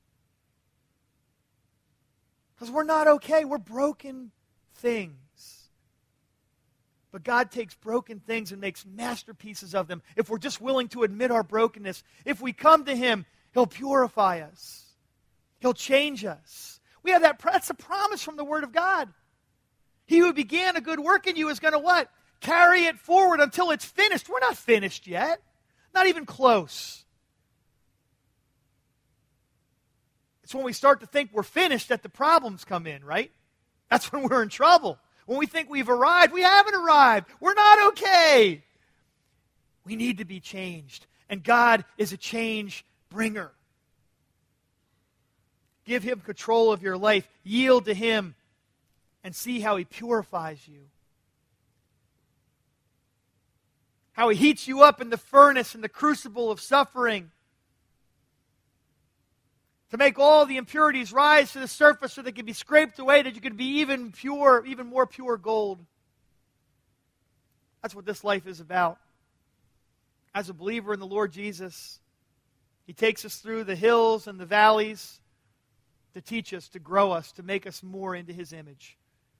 Because we're not okay. We're broken things. But God takes broken things and makes masterpieces of them if we're just willing to admit our brokenness. If we come to Him, He'll purify us. He'll change us. We have that's a promise from the Word of God. He who began a good work in you is going to what? Carry it forward until it's finished. We're not finished yet. Not even close. It's when we start to think we're finished that the problems come in, right? That's when we're in trouble. When we think we've arrived, we haven't arrived. We're not okay. We need to be changed. And God is a change bringer. Give Him control of your life. Yield to Him and see how He purifies you. How He heats you up in the furnace and the crucible of suffering to make all the impurities rise to the surface so they can be scraped away, that you can be even more pure gold. That's what this life is about. As a believer in the Lord Jesus, He takes us through the hills and the valleys to teach us, to grow us, to make us more into His image.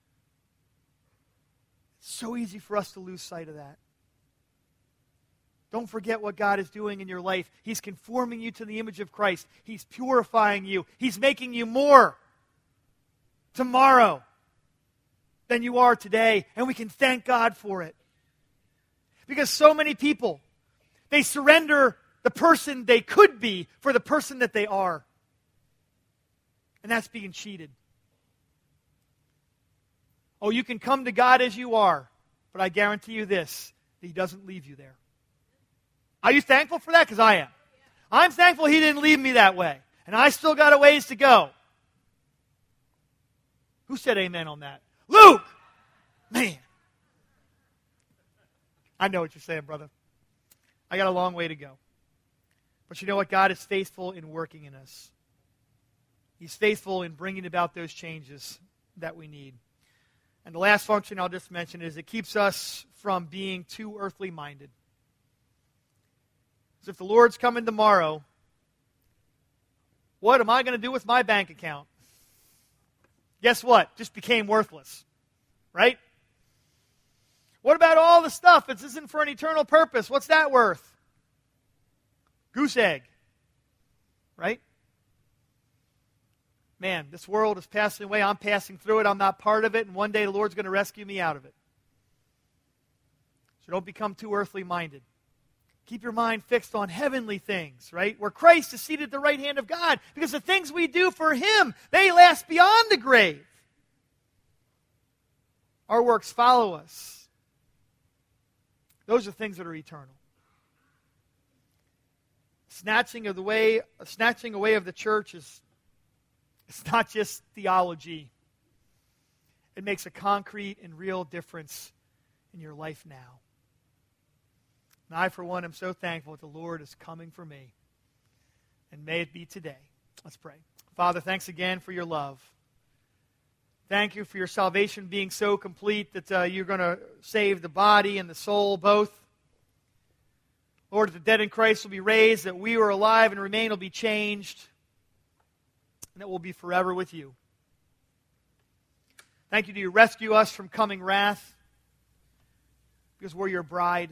It's so easy for us to lose sight of that. Don't forget what God is doing in your life. He's conforming you to the image of Christ. He's purifying you. He's making you more tomorrow than you are today. And we can thank God for it. Because so many people, they surrender the person they could be for the person that they are. And that's being cheated. Oh, you can come to God as you are, but I guarantee you this, that He doesn't leave you there. Are you thankful for that? Because I am. I'm thankful He didn't leave me that way. And I still got a ways to go. Who said amen on that? Luke! Man. I know what you're saying, brother. I got a long way to go. But you know what? God is faithful in working in us. He's faithful in bringing about those changes that we need. And the last function I'll just mention is it keeps us from being too earthly minded. Because if the Lord's coming tomorrow, what am I going to do with my bank account? Guess what? Just became worthless. Right? What about all the stuff that isn't for an eternal purpose? What's that worth? Goose egg. Right? Man, this world is passing away. I'm passing through it. I'm not part of it. And one day the Lord's going to rescue me out of it. So don't become too earthly minded. Keep your mind fixed on heavenly things, right? Where Christ is seated at the right hand of God. Because the things we do for Him, they last beyond the grave. Our works follow us. Those are things that are eternal. Snatching away of the church is it's not just theology. It makes a concrete and real difference in your life now. And I, for one, am so thankful that the Lord is coming for me. And may it be today. Let's pray. Father, thanks again for your love. Thank you for your salvation being so complete that you're going to save the body and the soul both. Lord, that the dead in Christ will be raised, that we who are alive and remain will be changed, and that we'll be forever with you. Thank you that you rescue us from coming wrath, because we're your bride.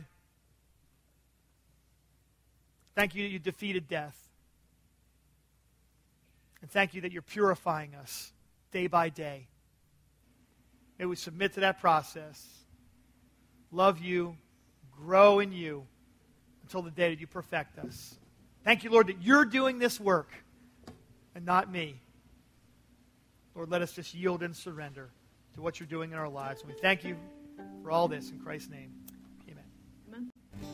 Thank you that you defeated death. And thank you that you're purifying us day by day. May we submit to that process, love you, grow in you, until the day that you perfect us. Thank you, Lord, that you're doing this work and not me. Lord, let us just yield and surrender to what you're doing in our lives. And we thank you for all this in Christ's name. Amen.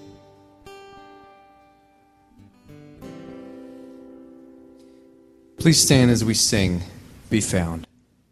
Please stand as we sing, Be Found.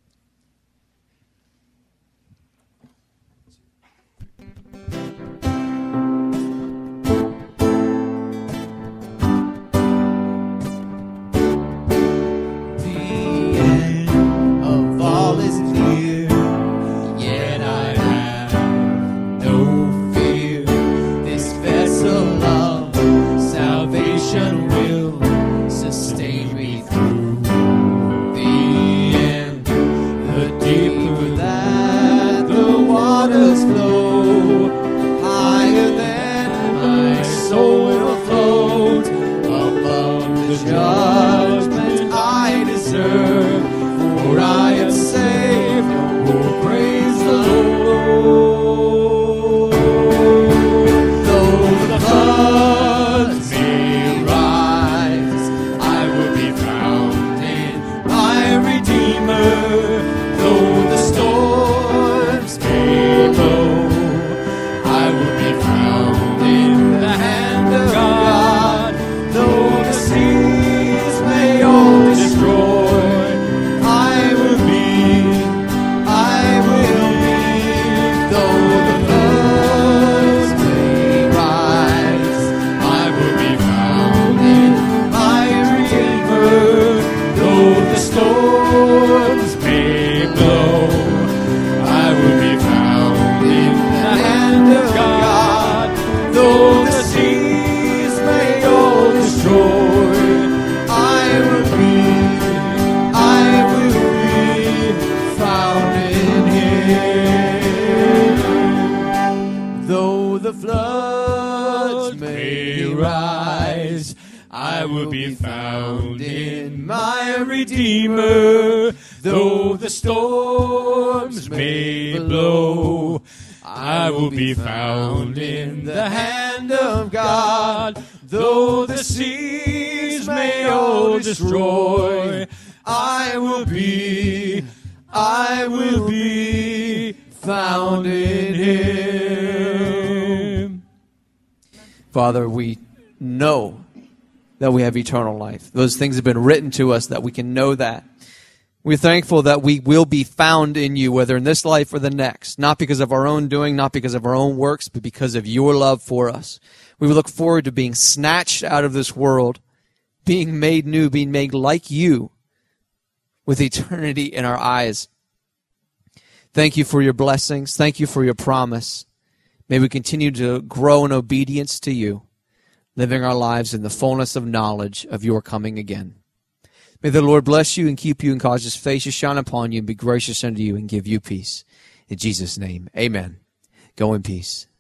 Father, we know that we have eternal life. Those things have been written to us that we can know that. We're thankful that we will be found in you, whether in this life or the next, not because of our own doing, not because of our own works, but because of your love for us. We look forward to being snatched out of this world, being made new, being made like you, with eternity in our eyes. Thank you for your blessings. Thank you for your promise. May we continue to grow in obedience to you, living our lives in the fullness of knowledge of your coming again. May the Lord bless you and keep you and cause his face to shine upon you and be gracious unto you and give you peace. In Jesus' name, amen. Go in peace.